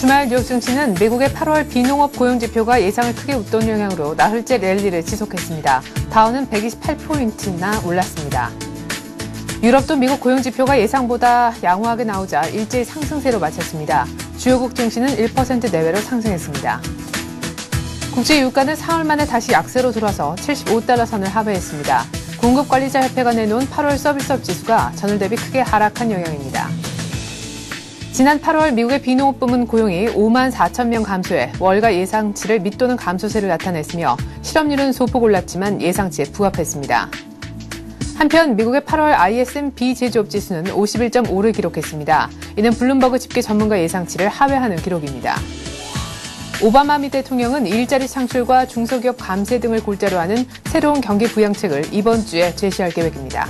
주말 뉴욕 증시는 미국의 8월 비농업 고용지표가 예상을 크게 웃돈 영향으로 나흘째 랠리를 지속했습니다. 다우는 128포인트나 올랐습니다. 유럽도 미국 고용지표가 예상보다 양호하게 나오자 일제히 상승세로 마쳤습니다. 주요국 증시는 1% 내외로 상승했습니다. 국제 유가는 4월 만에 다시 약세로 돌아서 75달러 선을 하회했습니다. 공급관리자협회가 내놓은 8월 서비스업 지수가 전월 대비 크게 하락한 영향입니다. 지난 8월 미국의 비농업 부문 고용이 5만 4천 명 감소해 월가 예상치를 밑도는 감소세를 나타냈으며 실업률은 소폭 올랐지만 예상치에 부합했습니다. 한편 미국의 8월 ISM 비제조업 지수는 51.5를 기록했습니다. 이는 블룸버그 집계 전문가 예상치를 하회하는 기록입니다. 오바마 미 대통령은 일자리 창출과 중소기업 감세 등을 골자로 하는 새로운 경기 부양책을 이번 주에 제시할 계획입니다.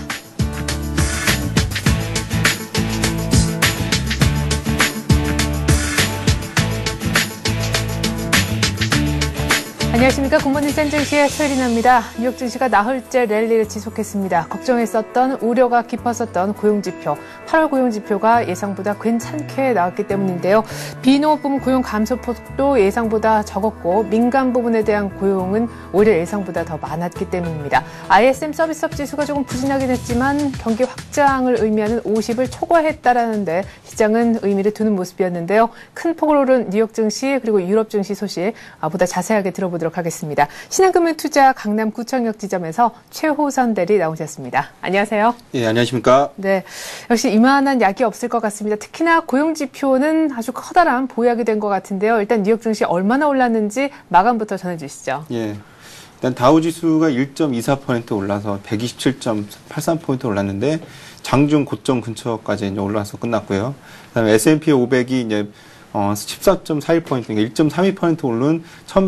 안녕하십니까. 굿모닝 센증시의 최리나입니다. 뉴욕 증시가 나흘째 랠리를 지속했습니다. 걱정했었던 우려가 깊었었던 고용지표, 8월 고용지표가 예상보다 괜찮게 나왔기 때문인데요. 비농업 부문 고용 감소폭도 예상보다 적었고 민간 부문에 대한 고용은 오히려 예상보다 더 많았기 때문입니다. ISM 서비스업 지수가 조금 부진하긴 했지만 경기 확장을 의미하는 50을 초과했다라는 데 시장은 의미를 두는 모습이었는데요. 큰 폭으로 오른 뉴욕 증시 그리고 유럽 증시 소식 보다 자세하게 들어보도록 하겠습니다. 신한금융투자 강남구청역 지점에서 최호선 대리 나오셨습니다. 안녕하세요. 예, 안녕하십니까. 네, 역시 이만한 약이 없을 것 같습니다. 특히나 고용지표는 아주 커다란 보약이 된 것 같은데요. 일단 뉴욕 증시 얼마나 올랐는지 마감부터 전해주시죠. 예, 일단 다우지수가 1.24% 올라서 127.83포인트 올랐는데 장중 고점 근처까지 이제 올라서 끝났고요. 그다음에 S&P 500이 이제 14.41포인트, 그러니까 1.32% 오른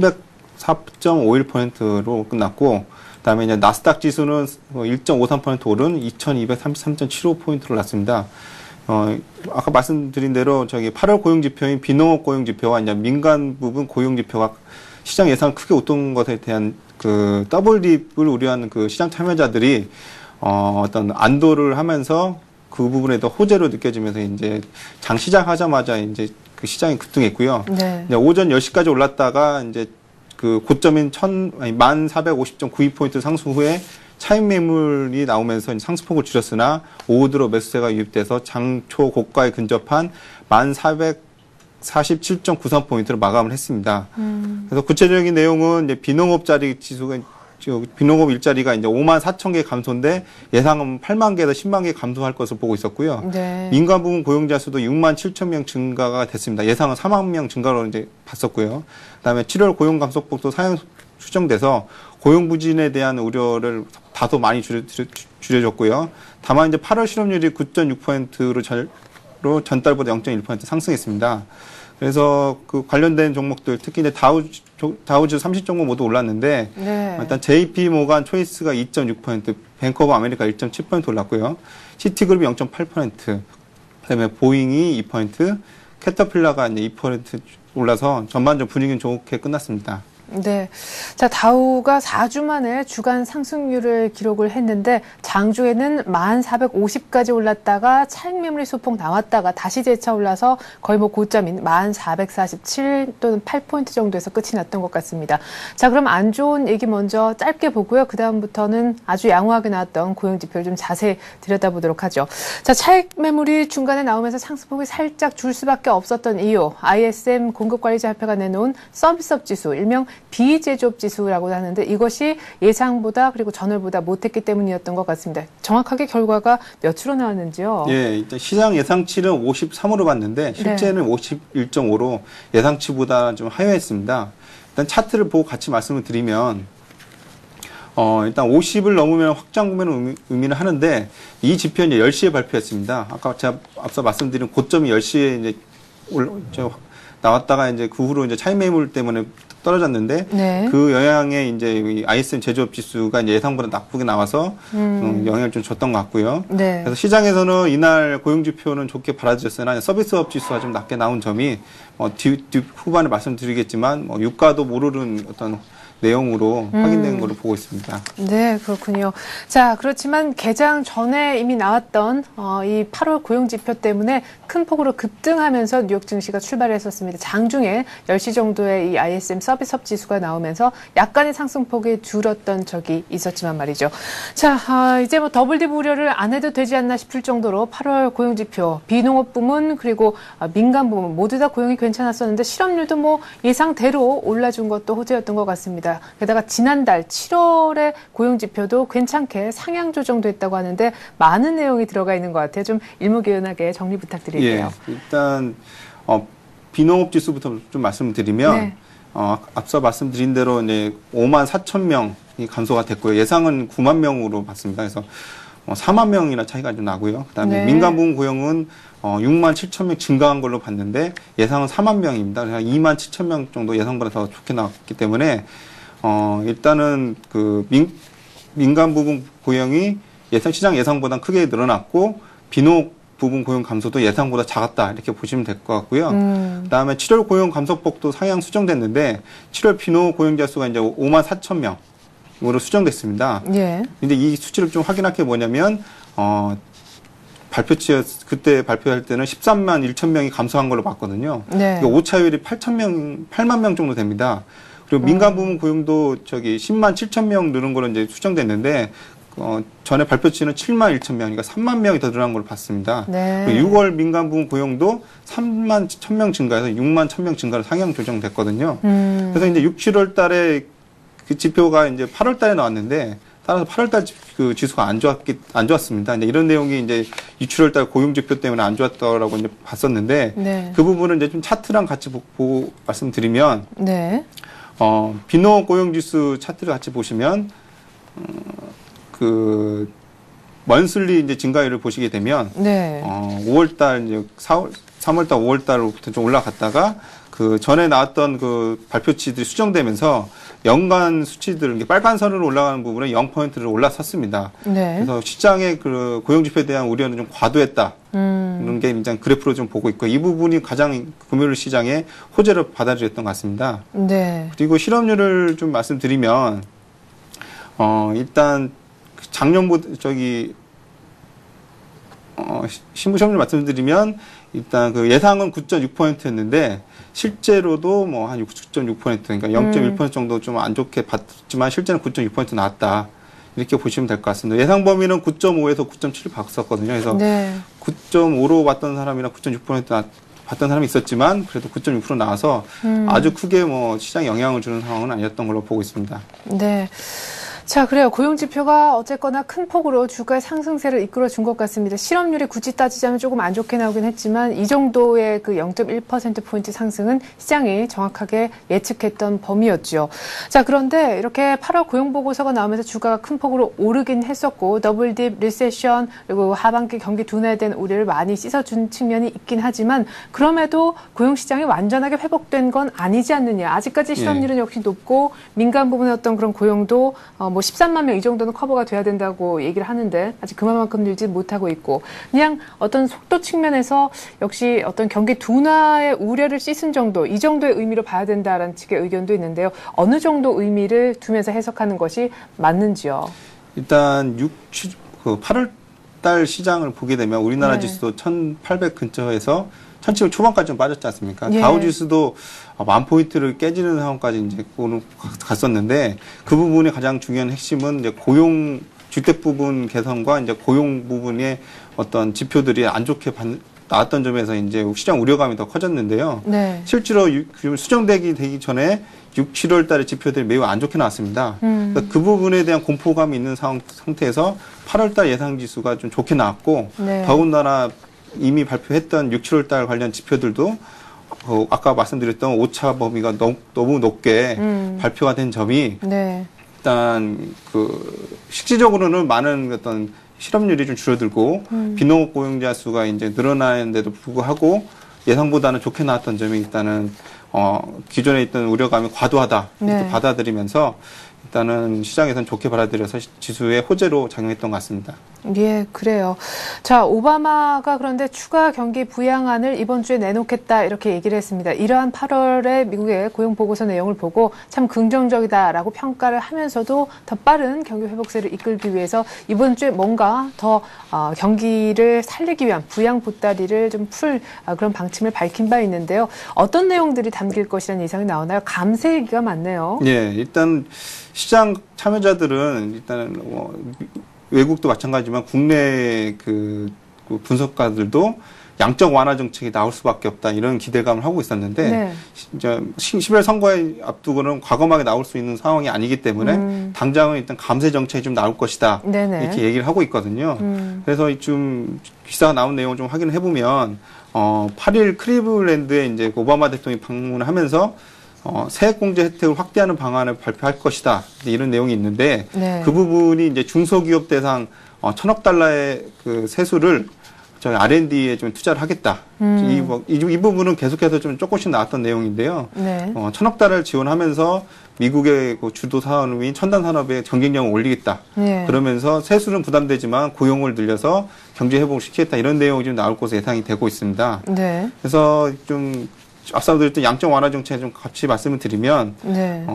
1104.51%로 끝났고, 그다음에 이제 나스닥 지수는 1.53% 오른 2233.75포인트로 올랐습니다. 아까 말씀드린 대로 저기 8월 고용지표인 비농업 고용지표와 이제 민간 부분 고용지표가 시장 예상을 크게 웃돈 것에 대한 그 더블립을 우려하는 그 시장 참여자들이 어떤 안도를 하면서 그 부분에 더 호재로 느껴지면서 이제 장 시작하자마자 이제 그 시장이 급등했고요. 네. 이제 오전 10시까지 올랐다가 이제 그 고점인 1450.92포인트 상승 후에 차익 매물이 나오면서 이제 상승폭을 줄였으나 오후 들어 매수세가 유입돼서 장초 고가에 근접한 1447.93포인트로 마감을 했습니다. 그래서 구체적인 내용은 이제 비농업자리 지수가 비농업 일자리가 이제 5만 4천 개 감소인데 예상은 8만 개에서 10만 개 감소할 것으로 보고 있었고요. 네. 민간 부문 고용자 수도 6만 7천 명 증가가 됐습니다. 예상은 4만 명 증가로 이제 봤었고요. 그다음에 7월 고용 감소폭도 상향 수정돼서 고용 부진에 대한 우려를 다소 많이 줄여줬고요. 다만 이제 8월 실업률이 9.6%로 전달보다 0.1% 상승했습니다. 그래서 그 관련된 종목들 특히 이제 다우지 30종목 모두 올랐는데 네. 일단 JP 모간 초이스가 2.6%, 뱅크 오브 아메리카 1.7% 올랐고요. 시티그룹이 0.8%, 그다음에 보잉이 2%, 캐터필러가 이제 2% 올라서 전반적 분위기는 좋게 끝났습니다. 네. 자, 다우가 4주 만에 주간 상승률을 기록을 했는데 장중에는 1450까지 올랐다가 차익 매물이 소폭 나왔다가 다시 재차 올라서 거의 뭐 고점인 1447 또는 8포인트 정도에서 끝이 났던 것 같습니다. 자, 그럼 안 좋은 얘기 먼저 짧게 보고요. 그다음부터는 아주 양호하게 나왔던 고용지표를 좀 자세히 들여다보도록 하죠. 자, 차익 매물이 중간에 나오면서 상승폭이 살짝 줄 수밖에 없었던 이유, ISM 공급관리자협회가 내놓은 서비스업 지수, 일명 비제조업 지수라고 하는데 이것이 예상보다 그리고 전월보다 못했기 때문이었던 것 같습니다. 정확하게 결과가 몇으로 나왔는지요? 예, 일단 시장 예상치는 53으로 봤는데 실제는 네. 51.5로 예상치보다 좀 하회했습니다. 일단 차트를 보고 같이 말씀을 드리면 일단 50을 넘으면 확장 구매는 의미를 하는데 이 지표는 이제 10시에 발표했습니다. 아까 제가 앞서 말씀드린 고점이 10시에 이제 나왔다가 이제 그 후로 이제 차익 매물 때문에 떨어졌는데 네. 그 영향에 이제 ISM 제조업 지수가 이제 예상보다 나쁘게 나와서 영향을 좀 줬던 것 같고요. 네. 그래서 시장에서는 이날 고용 지표는 좋게 받아들였으나 서비스업 지수가 좀 낮게 나온 점이 후반에 말씀드리겠지만 유가도 오르는 어떤 내용으로 확인된 걸로 보고 있습니다. 네, 그렇군요. 자, 그렇지만 개장 전에 이미 나왔던 이 8월 고용지표 때문에 큰 폭으로 급등하면서 뉴욕 증시가 출발했었습니다. 장중에 10시 정도에 이 ISM 서비스업 지수가 나오면서 약간의 상승폭이 줄었던 적이 있었지만 말이죠. 자, 이제 뭐 더블 딥 우려를 안 해도 되지 않나 싶을 정도로 8월 고용지표, 비농업 부문 그리고 민간 부문 모두 다 고용이 괜찮았었는데 실업률도 뭐 예상대로 올라준 것도 호재였던 것 같습니다. 게다가 지난달 7월에 고용지표도 괜찮게 상향 조정됐다고 하는데 많은 내용이 들어가 있는 것 같아요. 좀 일목요연하게 정리 부탁드릴게요. 예, 일단 비농업 지수부터 좀 말씀드리면 네. 앞서 말씀드린 대로 이제 5만 4천 명이 감소가 됐고요. 예상은 9만 명으로 봤습니다. 그래서 4만 명이나 차이가 좀 나고요. 그다음에 네. 민간 부문 고용은 6만 7천 명 증가한 걸로 봤는데 예상은 4만 명입니다. 그래서 2만 7천 명 정도 예상보다 더 좋게 나왔기 때문에 일단은 그 민간 부분 고용이 시장 예상보다 크게 늘어났고 비농업 부분 고용 감소도 예상보다 작았다 이렇게 보시면 될 것 같고요. 그다음에 7월 고용 감소폭도 상향 수정됐는데 7월 비농업 고용자 수가 이제 5만 4천 명으로 수정됐습니다. 예. 근데 이 수치를 좀 확인할 게 뭐냐면 그때 발표할 때는 13만 1천 명이 감소한 걸로 봤거든요. 네. 그러니까 오차율이 8만 명 정도 됩니다. 그리고 민간 부문 고용도 10만 7천 명 늘은 걸로 이제 수정됐는데 전에 발표치는 7만 1천 명, 그러니까 3만 명이 더 늘어난 걸로 봤습니다. 네. 6월 민간 부문 고용도 3만 1천 명 증가해서 6만 1천 명 증가로 상향 조정됐거든요. 그래서 이제 6, 7월 달에 그 지표가 이제 8월 달에 나왔는데 따라서 8월 달 그 지수가 안 좋았습니다. 이제 이런 내용이 이제 6, 7월 달 고용 지표 때문에 안 좋았다라고 이제 봤었는데 네. 그 부분은 이제 좀 차트랑 같이 보고 말씀드리면 네. 비농업 고용 지수 차트를 같이 보시면 그 먼슬리 이제 증가율을 보시게 되면 네. 5월 달 이제 3월 달 5월 달부터 좀 올라갔다가 그 전에 나왔던 그 발표치들이 수정되면서 연간 수치들, 빨간 선으로 올라가는 부분에 0%를 올라섰습니다. 네. 그래서 시장의 그 고용지표에 대한 우려는 좀 과도했다. 이런 게 이제 그래프로 좀 보고 있고, 이 부분이 가장 금요일 시장에 호재로 받아들였던 것 같습니다. 네. 그리고 실업률을 좀 말씀드리면, 일단 작년보다 신부 실업률 말씀드리면 일단 그 예상은 9.6%였는데 실제로도 뭐 한 6.6% 그러니까 0.1% 정도 좀 안 좋게 봤지만 실제는 9.6% 나왔다. 이렇게 보시면 될 것 같습니다. 예상 범위는 9.5에서 9.7 봤었거든요. 그래서 네. 9.5로 봤던 사람이나 9.6% 봤던 사람이 있었지만 그래도 9.6% 나와서 아주 크게 뭐 시장에 영향을 주는 상황은 아니었던 걸로 보고 있습니다. 네. 자, 그래요. 고용지표가 어쨌거나 큰 폭으로 주가의 상승세를 이끌어 준 것 같습니다. 실업률이 굳이 따지자면 조금 안 좋게 나오긴 했지만 이 정도의 그 0.1%포인트 상승은 시장이 정확하게 예측했던 범위였죠. 자, 그런데 이렇게 8월 고용보고서가 나오면서 주가가 큰 폭으로 오르긴 했었고 더블딥, 리세션, 그리고 하반기 경기 둔화에 대한 우려를 많이 씻어준 측면이 있긴 하지만 그럼에도 고용시장이 완전하게 회복된 건 아니지 않느냐. 아직까지 실업률은 역시 높고 민간 부분의 어떤 그런 고용도 뭐 13만 명 이 정도는 커버가 돼야 된다고 얘기를 하는데 아직 그만큼 늘지 못하고 있고 그냥 어떤 속도 측면에서 역시 어떤 경기 둔화의 우려를 씻은 정도 이 정도의 의미로 봐야 된다라는 측의 의견도 있는데요. 어느 정도 의미를 두면서 해석하는 것이 맞는지요? 일단 8월 달 시장을 보게 되면 우리나라 네. 지수도 1800 근처에서 1700 초반까지 좀 빠졌지 않습니까? 예. 다우지수도 1000포인트를 깨지는 상황까지 이제 갔었는데 그 부분이 가장 중요한 핵심은 이제 고용 주택 부분 개선과 이제 고용 부분의 어떤 지표들이 안 좋게 나왔던 점에서 이제 시장 우려감이 더 커졌는데요. 네. 실제로 수정되기 전에 6, 7월 달의 지표들이 매우 안 좋게 나왔습니다. 그러니까 그 부분에 대한 공포감이 있는 상태에서 8월 달 예상 지수가 좀 좋게 나왔고 네. 더군다나 이미 발표했던 6, 7월 달 관련 지표들도 아까 말씀드렸던 오차 범위가 너무 높게 발표가 된 점이 네. 일단 실질적으로는 많은 어떤 실업률이 좀 줄어들고 비농업 고용자 수가 이제 늘어나는데도 불구하고 예상보다는 좋게 나왔던 점이 일단은 기존에 있던 우려감이 과도하다 이렇게 네. 받아들이면서 일단은 시장에서는 좋게 받아들여서 지수의 호재로 작용했던 것 같습니다. 예, 그래요. 자, 오바마가 그런데 추가 경기 부양안을 이번 주에 내놓겠다 이렇게 얘기를 했습니다. 이러한 8월에 미국의 고용 보고서 내용을 보고 참 긍정적이다라고 평가를 하면서도 더 빠른 경기 회복세를 이끌기 위해서 이번 주에 뭔가 더 경기를 살리기 위한 부양 보따리를 좀 풀 그런 방침을 밝힌 바 있는데요. 어떤 내용들이 담길 것이라는 예상이 나오나요? 감세 얘기가 많네요. 예, 일단 시장 참여자들은 일단은 외국도 마찬가지지만 국내 그 분석가들도 양적 완화 정책이 나올 수밖에 없다 이런 기대감을 하고 있었는데 네. 이제 10월 선거에 앞두고는 과감하게 나올 수 있는 상황이 아니기 때문에 당장은 일단 감세 정책이 좀 나올 것이다 네네. 이렇게 얘기를 하고 있거든요. 그래서 좀 기사가 나온 내용을 좀 확인을 해보면 8일 클리블랜드에 이제 오바마 대통령이 방문을 하면서 세액공제 혜택을 확대하는 방안을 발표할 것이다. 이런 내용이 있는데, 네. 그 부분이 이제 중소기업 대상 1,000억 달러의 그 세수를 저희 R&D에 좀 투자를 하겠다. 이 부분은 계속해서 좀 조금씩 나왔던 내용인데요. 네. 1,000억 달러를 지원하면서 미국의 그 주도 산업인 첨단 산업의 경쟁력을 올리겠다. 네. 그러면서 세수는 부담되지만 고용을 늘려서 경제 회복을 시키겠다. 이런 내용이 좀 나올 것으로 예상이 되고 있습니다. 네. 그래서 좀 앞서 드렸던 양적 완화 정책에 좀 같이 말씀을 드리면, 네.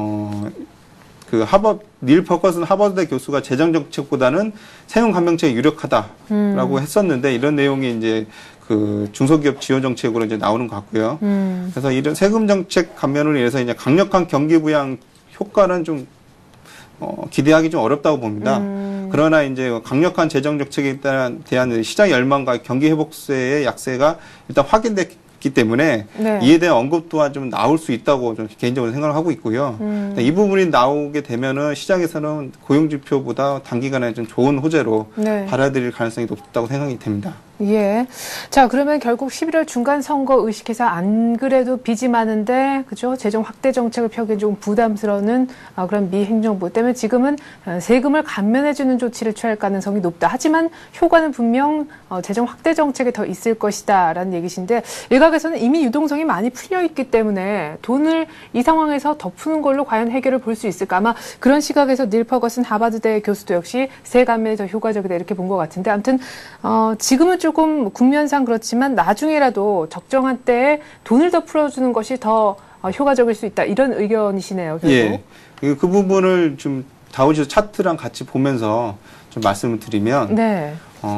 닐 퍼거슨 하버드대 교수가 재정 정책보다는 세금 감면책이 유력하다라고 했었는데, 이런 내용이 이제 그 중소기업 지원 정책으로 이제 나오는 것 같고요. 그래서 이런 세금 정책 감면을 위해서 이제 강력한 경기 부양 효과는 좀 기대하기 좀 어렵다고 봅니다. 그러나 이제 강력한 재정 정책에 대한 시장 열망과 경기 회복세의 약세가 일단 확인됐기 때문에 네. 이에 대한 언급 또한 좀 나올 수 있다고 좀 개인적으로 생각을 하고 있고요. 이 부분이 나오게 되면은 시장에서는 고용지표보다 단기간에 좀 좋은 호재로 네. 받아들일 가능성이 높다고 생각이 됩니다. 예. 자, 그러면 결국 11월 중간 선거 의식해서 안 그래도 빚이 많은데, 그죠? 재정 확대 정책을 펴기엔 좀 부담스러운 그런 미 행정부 때문에 지금은 세금을 감면해주는 조치를 취할 가능성이 높다. 하지만 효과는 분명 재정 확대 정책에 더 있을 것이다라는 얘기신데, 일각에서는 이미 유동성이 많이 풀려 있기 때문에 돈을 이 상황에서 더 푸는 걸로 과연 해결을 볼 수 있을까? 아마 그런 시각에서 닐 퍼거슨 하버드대 교수도 역시 세 감면이 더 효과적이다 이렇게 본 것 같은데, 아무튼 지금은 조금 국면상 그렇지만 나중에라도 적정한 때에 돈을 더 풀어주는 것이 더 효과적일 수 있다. 이런 의견이시네요. 결국. 예. 그 부분을 좀 다우지수 차트랑 같이 보면서 좀 말씀을 드리면, 네.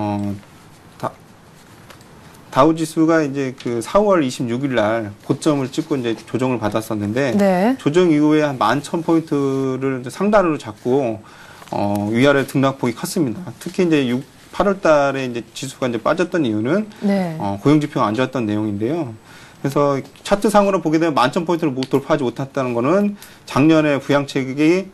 다우지수가 이제 그 4월 26일 날 고점을 찍고 이제 조정을 받았었는데, 네. 조정 이후에 한 11,000포인트를 상단으로 잡고, 위아래 등락폭이 컸습니다. 특히 이제 8월 달에 이제 지수가 이제 빠졌던 이유는, 네. 고용지표가 안 좋았던 내용인데요. 그래서 차트상으로 보게 되면 11,000포인트를 돌파하지 못했다는 거는 작년에 부양책이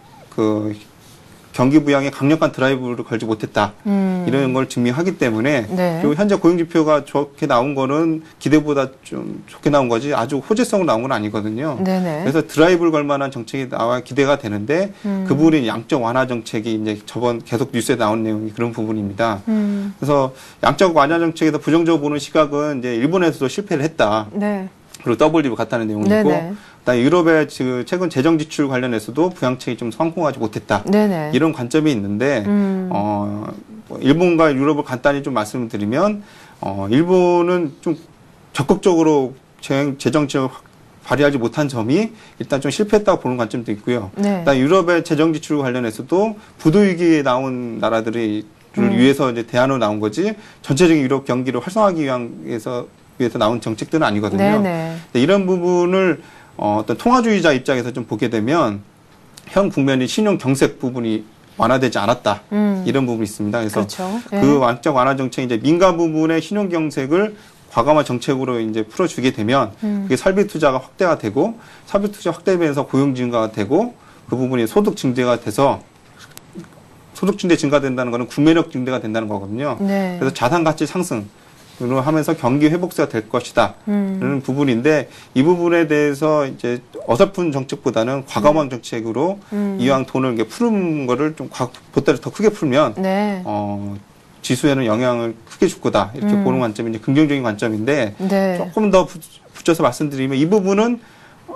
경기 부양에 강력한 드라이브를 걸지 못했다. 이런 걸 증명하기 때문에 네. 그리고 현재 고용지표가 좋게 나온 거는 기대보다 좀 좋게 나온 거지 아주 호재성으로 나온 건 아니거든요. 네네. 그래서 드라이브를 걸 만한 정책이 나와 기대가 되는데 그 부분이 양적 완화 정책이 이제 저번 계속 뉴스에 나온 내용이 그런 부분입니다. 그래서 양적 완화 정책에서 부정적으로 보는 시각은 이제 일본에서도 실패를 했다. 네. 그리고 WTO 같다는 내용이 있고, 네네. 그다음에 유럽의 최근 재정 지출 관련해서도 부양책이 좀 성공하지 못했다. 네네. 이런 관점이 있는데, 일본과 유럽을 간단히 좀 말씀을 드리면, 일본은 좀 적극적으로 재정 지출을 발휘하지 못한 점이 일단 좀 실패했다고 보는 관점도 있고요. 네. 그다음에 유럽의 재정 지출 관련해서도 부도위기에 나온 나라들을 위해서 이제 대안으로 나온 거지, 전체적인 유럽 경기를 활성화하기 위해서 나온 정책들은 아니거든요. 네네. 이런 부분을 어떤 통화주의자 입장에서 좀 보게 되면 현 국면이 신용 경색 부분이 완화되지 않았다. 이런 부분이 있습니다. 그래서 그렇죠. 그 네. 완적 완화 정책 이제 민간 부분의 신용 경색을 과감한 정책으로 이제 풀어주게 되면 그게 설비 투자가 확대가 되고 설비 투자 확대되면서 고용 증가가 되고 그 부분이 소득 증대가 돼서 소득 증대 증가된다는 거는 구매력 증대가 된다는 거거든요. 네. 그래서 자산 가치 상승 으로 하면서 경기 회복세가 될 것이다. 라는 부분인데 이 부분에 대해서 이제 어설픈 정책보다는 과감한 정책으로 이왕 돈을 이렇게 푸는 거를 좀 보따리 더 크게 풀면 네. 지수에는 영향을 크게 줄 거다. 이렇게 보는 관점이 이제 긍정적인 관점인데 네. 조금 더 붙여서 말씀드리면 이 부분은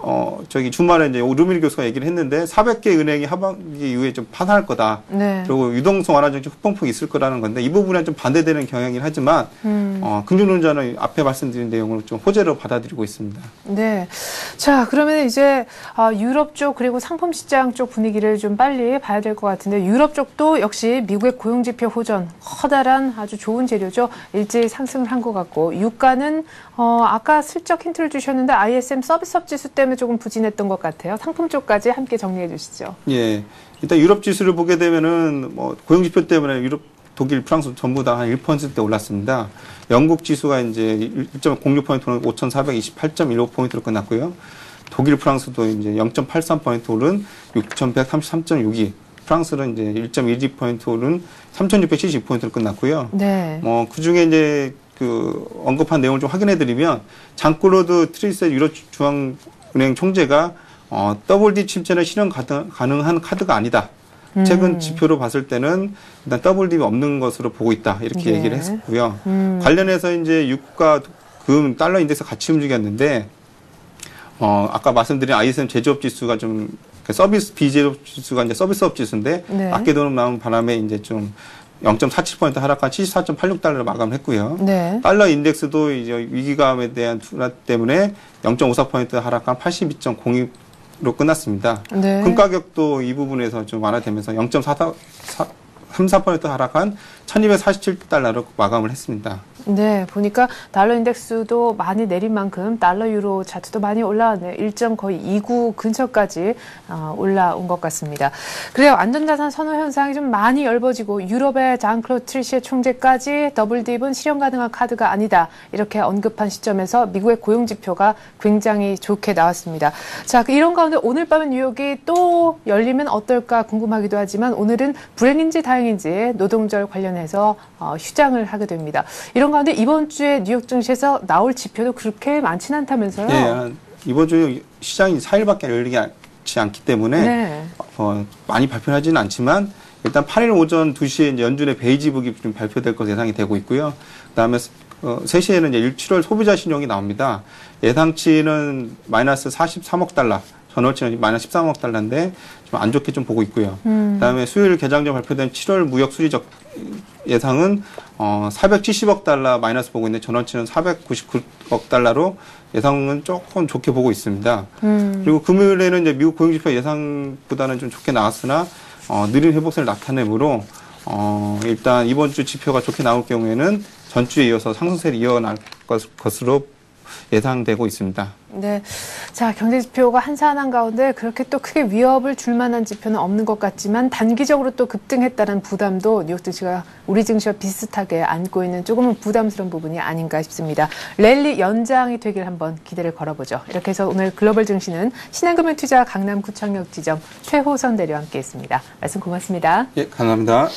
주말에 이제 루밀 교수가 얘기를 했는데 400개 은행이 하반기 이후에 좀 파산할 거다. 네. 그리고 유동성 완화 정책 후폭풍이 있을 거라는 건데 이 부분에 좀 반대되는 경향이긴 하지만 금융론자는 앞에 말씀드린 내용을 좀 호재로 받아들이고 있습니다. 네. 자, 그러면 이제 유럽 쪽 그리고 상품 시장 쪽 분위기를 좀 빨리 봐야 될 것 같은데 유럽 쪽도 역시 미국의 고용지표 호전 커다란 아주 좋은 재료죠. 일제히 상승을 한 것 같고 유가는 아까 슬쩍 힌트를 주셨는데 ISM 서비스업 지수 때문에 조금 부진했던 것 같아요. 상품 쪽까지 함께 정리해 주시죠. 예. 일단 유럽 지수를 보게 되면은 고용지표 때문에 유럽, 독일, 프랑스 전부 다 한 1%대 올랐습니다. 영국 지수가 이제 1.06%는 5,428.15포인트로 끝났고요. 독일, 프랑스도 이제 0.83포인트 오른 6,133.62. 프랑스는 이제 1.12포인트 오른 3,672포인트로 끝났고요. 네. 그 중에 이제 언급한 내용을 좀 확인해 드리면, 장클로드 트리셋 유럽 중앙은행 총재가, WD 침체는 실현 가능한 카드가 아니다. 최근 지표로 봤을 때는 일단 WD가 없는 것으로 보고 있다. 이렇게 네. 얘기를 했었고요. 관련해서 이제 유가, 금, 달러 인덱스 같이 움직였는데, 아까 말씀드린 ISM 제조업 지수가 좀, 서비스 비제조업 지수가 이제 서비스업 지수인데, 네. 낮게 도는 나온 바람에 이제 좀 0.47% 하락한 74.86달러를 마감했고요. 네. 달러 인덱스도 이제 위기감에 대한 둔화 때문에 0.54% 하락한 82.02로 끝났습니다. 네. 금 가격도 이 부분에서 좀 완화되면서 0.34% 하락한 1247달러로 마감을 했습니다. 네, 보니까 달러 인덱스도 많이 내린 만큼 달러 유로 차트도 많이 올라왔네요. 1.29 근처까지 올라온 것 같습니다. 그래요. 안전자산 선호 현상이 좀 많이 엷어지고 유럽의 장클로드 트리셰 총재까지 더블딥은 실현 가능한 카드가 아니다. 이렇게 언급한 시점에서 미국의 고용지표가 굉장히 좋게 나왔습니다. 자, 이런 가운데 오늘 밤에 뉴욕이 또 열리면 어떨까 궁금하기도 하지만 오늘은 불행인지 다행인지 노동절 관련해서 휴장을 하게 됩니다. 이런 가운데 이번 주에 뉴욕 증시에서 나올 지표도 그렇게 많지는 않다면서요? 네, 이번 주 시장이 4일밖에 열리지 않기 때문에 네. 많이 발표하지는 않지만 일단 8일 오전 2시에 이제 연준의 베이지북이 좀 발표될 것으로 예상이 되고 있고요. 그다음에 3시에는 이제 7월 소비자 신용이 나옵니다. 예상치는 마이너스 43억 달러. 전월치는 마이너스 13억 달러인데 좀 안 좋게 좀 보고 있고요. 그다음에 수요일 개장전 발표된 7월 무역 수리적 예상은 470억 달러 마이너스 보고 있는데 전월치는 499억 달러로 예상은 조금 좋게 보고 있습니다. 그리고 금요일에는 이제 미국 고용지표 예상보다는 좀 좋게 나왔으나 느린 회복세를 나타내므로 일단 이번 주 지표가 좋게 나올 경우에는 전주에 이어서 상승세를 이어날 것으로 예상되고 있습니다. 네. 자, 경제 지표가 한산한 가운데 그렇게 또 크게 위협을 줄 만한 지표는 없는 것 같지만 단기적으로 또 급등했다는 부담도 뉴욕 증시가 우리 증시와 비슷하게 안고 있는 조금은 부담스러운 부분이 아닌가 싶습니다. 랠리 연장이 되길 한번 기대를 걸어보죠. 이렇게 해서 오늘 글로벌 증시는 신한금융투자 강남구청역 지점 최호선 대리와 함께했습니다. 말씀 고맙습니다. 예, 감사합니다.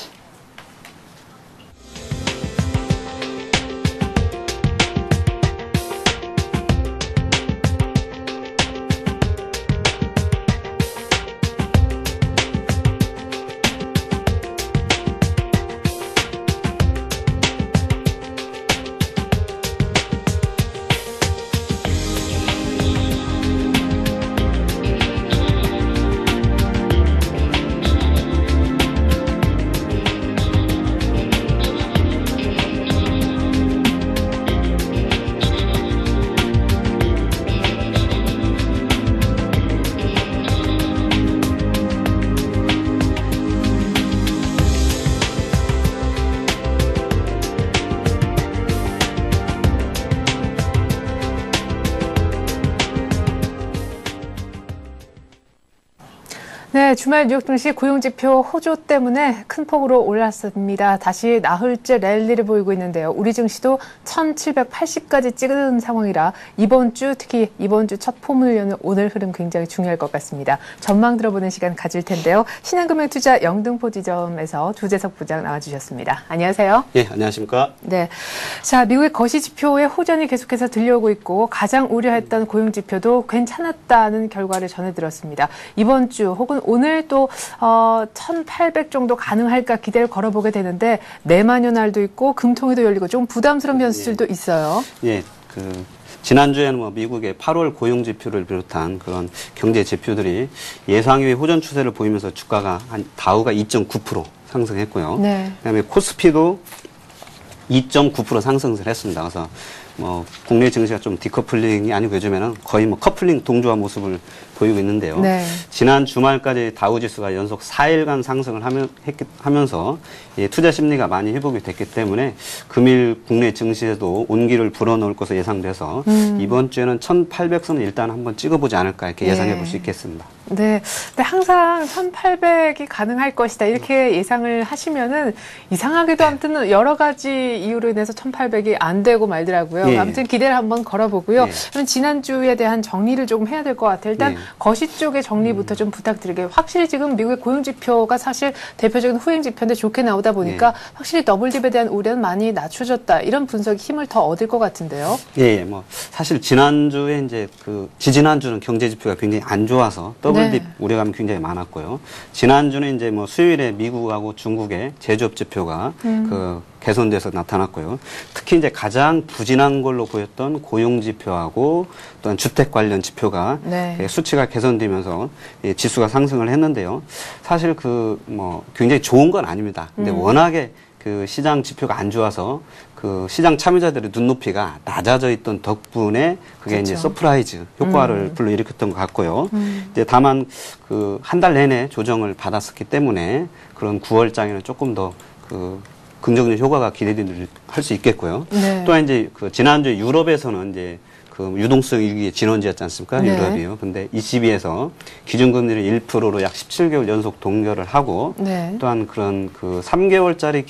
네, 주말 뉴욕 증시 고용지표 호조 때문에 큰 폭으로 올랐습니다. 다시 나흘째 랠리를 보이고 있는데요. 우리 증시도 1780까지 찍은 상황이라 이번 주, 특히 이번 주 첫 폼을 여는 오늘 흐름 굉장히 중요할 것 같습니다. 전망 들어보는 시간 가질 텐데요. 신한금융투자 영등포 지점에서 조재석 부장 나와주셨습니다. 안녕하세요. 예, 안녕하십니까. 네. 자, 미국의 거시지표의 호전이 계속해서 들려오고 있고 가장 우려했던 고용지표도 괜찮았다는 결과를 전해들었습니다. 이번 주 혹은 오늘 또 1,800 정도 가능할까 기대를 걸어보게 되는데 내만여 날도 있고 금통위도 열리고 좀 부담스러운 변수들도 있어요. 예, 지난주에는 뭐 미국의 8월 고용 지표를 비롯한 그런 경제 지표들이 예상 외 호전 추세를 보이면서 주가가 다우가 2.9% 상승했고요. 네. 그다음에 코스피도 2.9% 상승을 했습니다. 그래서 뭐 국내 증시가 좀 디커플링이 아니고 요즘에는 거의 뭐 커플링 동조한 모습을 보이고 있는데요. 네. 지난 주말까지 다우지수가 연속 4일간 상승을 하면서 투자 심리가 많이 회복이 됐기 때문에 금일 국내 증시에도 온기를 불어넣을 것으로 예상돼서 이번 주에는 1800선을 일단 한번 찍어보지 않을까 이렇게 예상해 볼 수 있겠습니다. 네. 근데 항상 1800이 가능할 것이다. 이렇게 예상을 하시면은 이상하게도 아무튼 여러 가지 이유로 인해서 1800이 안 되고 말더라고요. 예. 아무튼 기대를 한번 걸어보고요. 예. 그럼 지난주에 대한 정리를 조금 해야 될 것 같아요. 일단 예. 거시 쪽의 정리부터 좀 부탁드릴게요. 확실히 지금 미국의 고용지표가 사실 대표적인 후행지표인데 좋게 나오다 보니까 확실히 더블딥에 대한 우려는 많이 낮춰졌다. 이런 분석이 힘을 더 얻을 것 같은데요. 예, 뭐 사실 지난주에 이제 지지난주는 경제 지표가 굉장히 안 좋아서 더블딥 우려감이 굉장히 많았고요. 지난주는 이제 뭐 수요일에 미국하고 중국의 제조업 지표가 개선돼서 나타났고요. 특히 이제 가장 부진한 걸로 보였던 고용 지표하고 또한 주택 관련 지표가 수치가 개선되면서 지수가 상승을 했는데요. 사실 뭐 굉장히 좋은 건 아닙니다. 근데 워낙에 시장 지표가 안 좋아서 시장 참여자들의 눈높이가 낮아져 있던 덕분에 그게 그렇죠. 이제 서프라이즈 효과를 불러일으켰던 것 같고요. 이제 다만 한 달 내내 조정을 받았었기 때문에 그런 9월장에는 조금 더 긍정적 효과가 기대될 수 있겠고요. 네. 또한 이제 지난주 유럽에서는 이제 유동성 위기의 진원지였지 않습니까? 네. 유럽이요. 근데 ECB에서 기준금리를 1%로 약 17개월 연속 동결을 하고 또한 그런 3개월짜리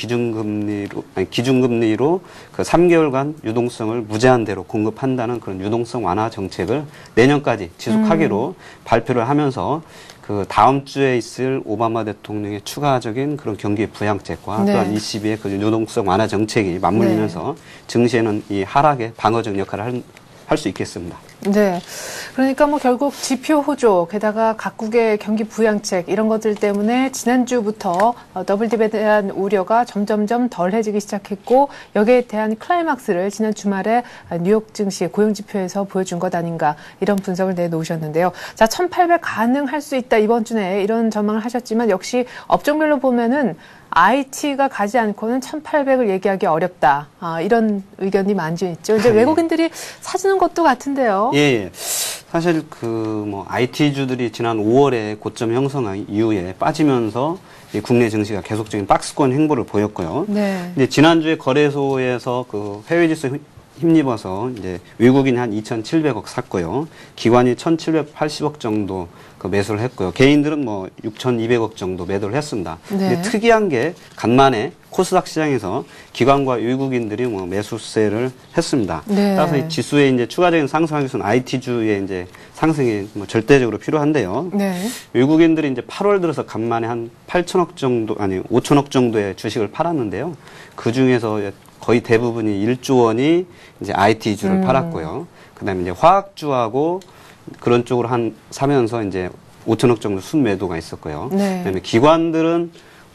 기준금리로 3개월간 유동성을 무제한대로 공급한다는 그런 유동성 완화 정책을 내년까지 지속하기로 발표를 하면서 다음 주에 있을 오바마 대통령의 추가적인 그런 경기 부양책과 또한 ECB의 유동성 완화 정책이 맞물리면서 증시에는 이 하락의 방어적 역할을 할 수 있겠습니다. 네. 그러니까 뭐 결국 지표 호조, 게다가 각국의 경기 부양책 이런 것들 때문에 지난주부터 더블딥에 대한 우려가 점점점 덜해지기 시작했고 여기에 대한 클라이막스를 지난 주말에 뉴욕 증시 고용지표에서 보여준 것 아닌가 이런 분석을 내놓으셨는데요. 자, 1800 가능할 수 있다 이번 주 내에 이런 전망을 하셨지만 역시 업종별로 보면은 IT가 가지 않고는 1800을 얘기하기 어렵다. 이런 의견이 많이 있죠. 이제 외국인들이 사주는 것도 같은데요. 예. 사실 IT주들이 지난 5월에 고점 형성 이후에 빠지면서 국내 증시가 계속적인 박스권 행보를 보였고요. 근데 지난주에 거래소에서 해외 지수 힘입어서 이제 외국인이 한 2,700억 샀고요. 기관이 1,780억 정도 매수를 했고요. 개인들은 6,200억 정도 매도를 했습니다. 근데 특이한 게 간만에 코스닥 시장에서 기관과 외국인들이 매수세를 했습니다. 따라서 이 지수에 이제 추가적인 상승하기 위해서는 IT주의 이제 상승이 절대적으로 필요한데요. 외국인들이 이제 8월 들어서 간만에 한 5천억 정도의 주식을 팔았는데요. 그 중에서 거의 대부분이 1조 원이 이제 IT주를 팔았고요. 그다음에 이제 화학주하고 그런 쪽으로 사면서 이제 5천억 정도 순매도가 있었고요. 그다음에 기관들은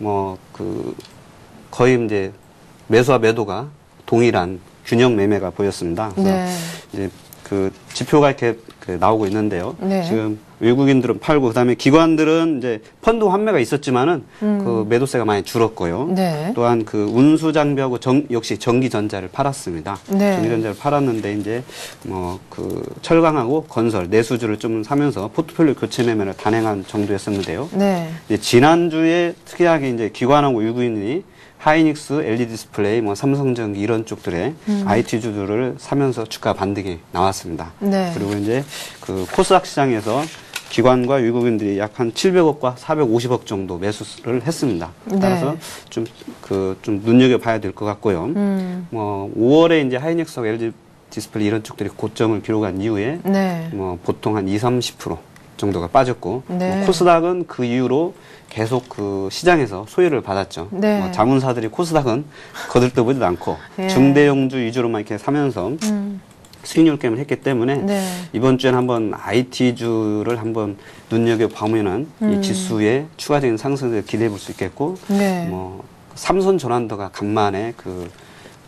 거의 이제 매수와 매도가 동일한 균형 매매가 보였습니다. 그래서 이제 지표가 이렇게 나오고 있는데요. 지금 외국인들은 팔고 그다음에 기관들은 이제 펀드 환매가 있었지만은 매도세가 많이 줄었고요. 또한 운수 장비하고 역시 전기전자를 팔았습니다. 전기전자를 팔았는데 이제 철강하고 건설 내수주를 좀 사면서 포트폴리오 교체 매매를 단행한 정도였었는데요. 이제 지난주에 특이하게 이제 기관하고 외국인이 하이닉스, LED 디스플레이, 삼성전기 이런 쪽들의 IT주들을 사면서 주가 반등이 나왔습니다. 그리고 이제 코스닥 시장에서 기관과 외국인들이 약 한 700억과 450억 정도 매수를 했습니다. 따라서 좀 눈여겨봐야 될 것 같고요. 5월에 이제 하이닉스와 LED 디스플레이 이런 쪽들이 고점을 기록한 이후에 보통 한 20-30% 정도가 빠졌고 코스닥은 그 이후로 계속 시장에서 소외를 받았죠. 자문사들이 코스닥은 거들떠보지도 않고 중대형주 위주로만 이렇게 사면서 수익률 게임을 했기 때문에 이번 주에는 한번 IT주를 한번 눈여겨보면은 이 지수의 추가적인 상승을 기대해 볼 수 있겠고 삼선 전환도가 간만에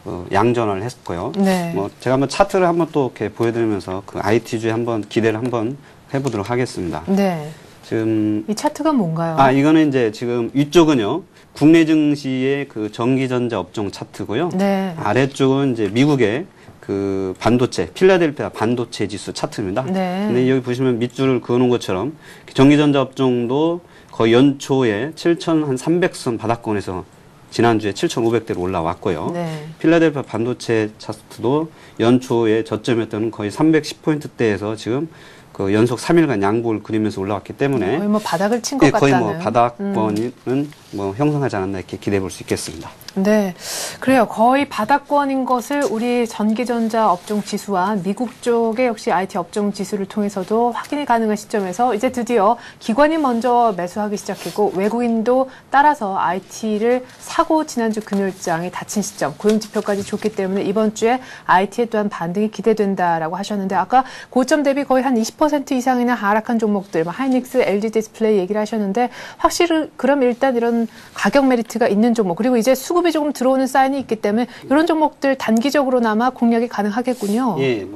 양전을 했고요. 네. 뭐 제가 한번 차트를 한번 또 이렇게 보여드리면서 그 IT주에 한번 기대를 한번 해보도록 하겠습니다. 네. 지금 이 차트가 뭔가요? 이거는 이제 지금 위쪽은요 국내 증시의 그 전기전자 업종 차트고요. 네. 아래쪽은 이제 미국의 그 반도체 필라델피아 반도체 지수 차트입니다. 네. 근데 여기 보시면 밑줄을 그어놓은 것처럼 전기전자 업종도 거의 연초에 7,300선 바닥권에서 지난주에 7,500대로 올라왔고요. 네. 필라델피아 반도체 차트도 연초에 저점이었던 거의 310포인트대에서 지금 그 연속 3일간 양보를 그리면서 올라왔기 때문에 거의 뭐 바닥을 친 것 거의 같다는. 뭐 바닥권은 뭐 형성하지 않았나 이렇게 기대해 볼 수 있겠습니다. 네, 그래요. 거의 바닥권인 것을 우리 전기전자 업종 지수와 미국 쪽의 역시 IT 업종 지수를 통해서도 확인이 가능한 시점에서 이제 드디어 기관이 먼저 매수하기 시작했고 외국인도 따라서 IT를 사고 지난주 금요일장이 닫힌 시점, 고용지표까지 좋기 때문에 이번 주에 IT에 또한 반등이 기대된다라고 하셨는데 아까 고점 대비 거의 한 20% 이상이나 하락한 종목들, 하이닉스, LG 디스플레이 얘기를 하셨는데 확실히 그럼 일단 이런 가격 메리트가 있는 종목 그리고 이제 수급이 조금 들어오는 사인이 있기 때문에 이런 종목들 단기적으로나마 공략이 가능하겠군요. 예,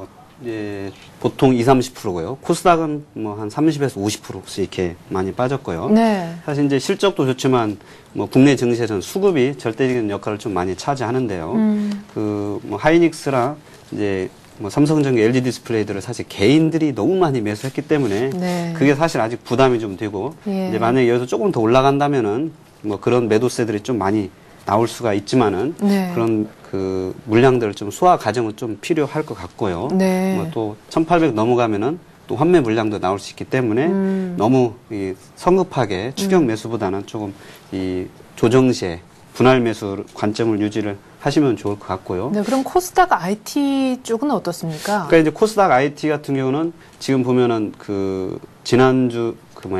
보통 20-30%고요. 코스닥은 뭐 한 30에서 50%씩 이렇게 많이 빠졌고요. 네. 사실 이제 실적도 좋지만 뭐 국내 증시에서는 수급이 절대적인 역할을 좀 많이 차지하는데요. 뭐 하이닉스랑 이제 뭐 삼성전기, LG 디스플레이들을 사실 개인들이 너무 많이 매수했기 때문에 네. 그게 사실 아직 부담이 좀 되고 예. 이제 만약에 여기서 조금 더 올라간다면은 뭐 그런 매도세들이 좀 많이 나올 수가 있지만은 네. 그런 그 물량들을 좀 소화 과정은 좀 필요할 것 같고요. 네. 뭐 또 1,800 넘어가면은 또 환매 물량도 나올 수 있기 때문에 너무 이 성급하게 추격 매수보다는 조금 이 조정시에 분할 매수 관점을 유지를 하시면 좋을 것 같고요. 네, 그럼 코스닥 IT 쪽은 어떻습니까? 그러니까 이제 코스닥 IT 같은 경우는 지금 보면은 그 지난주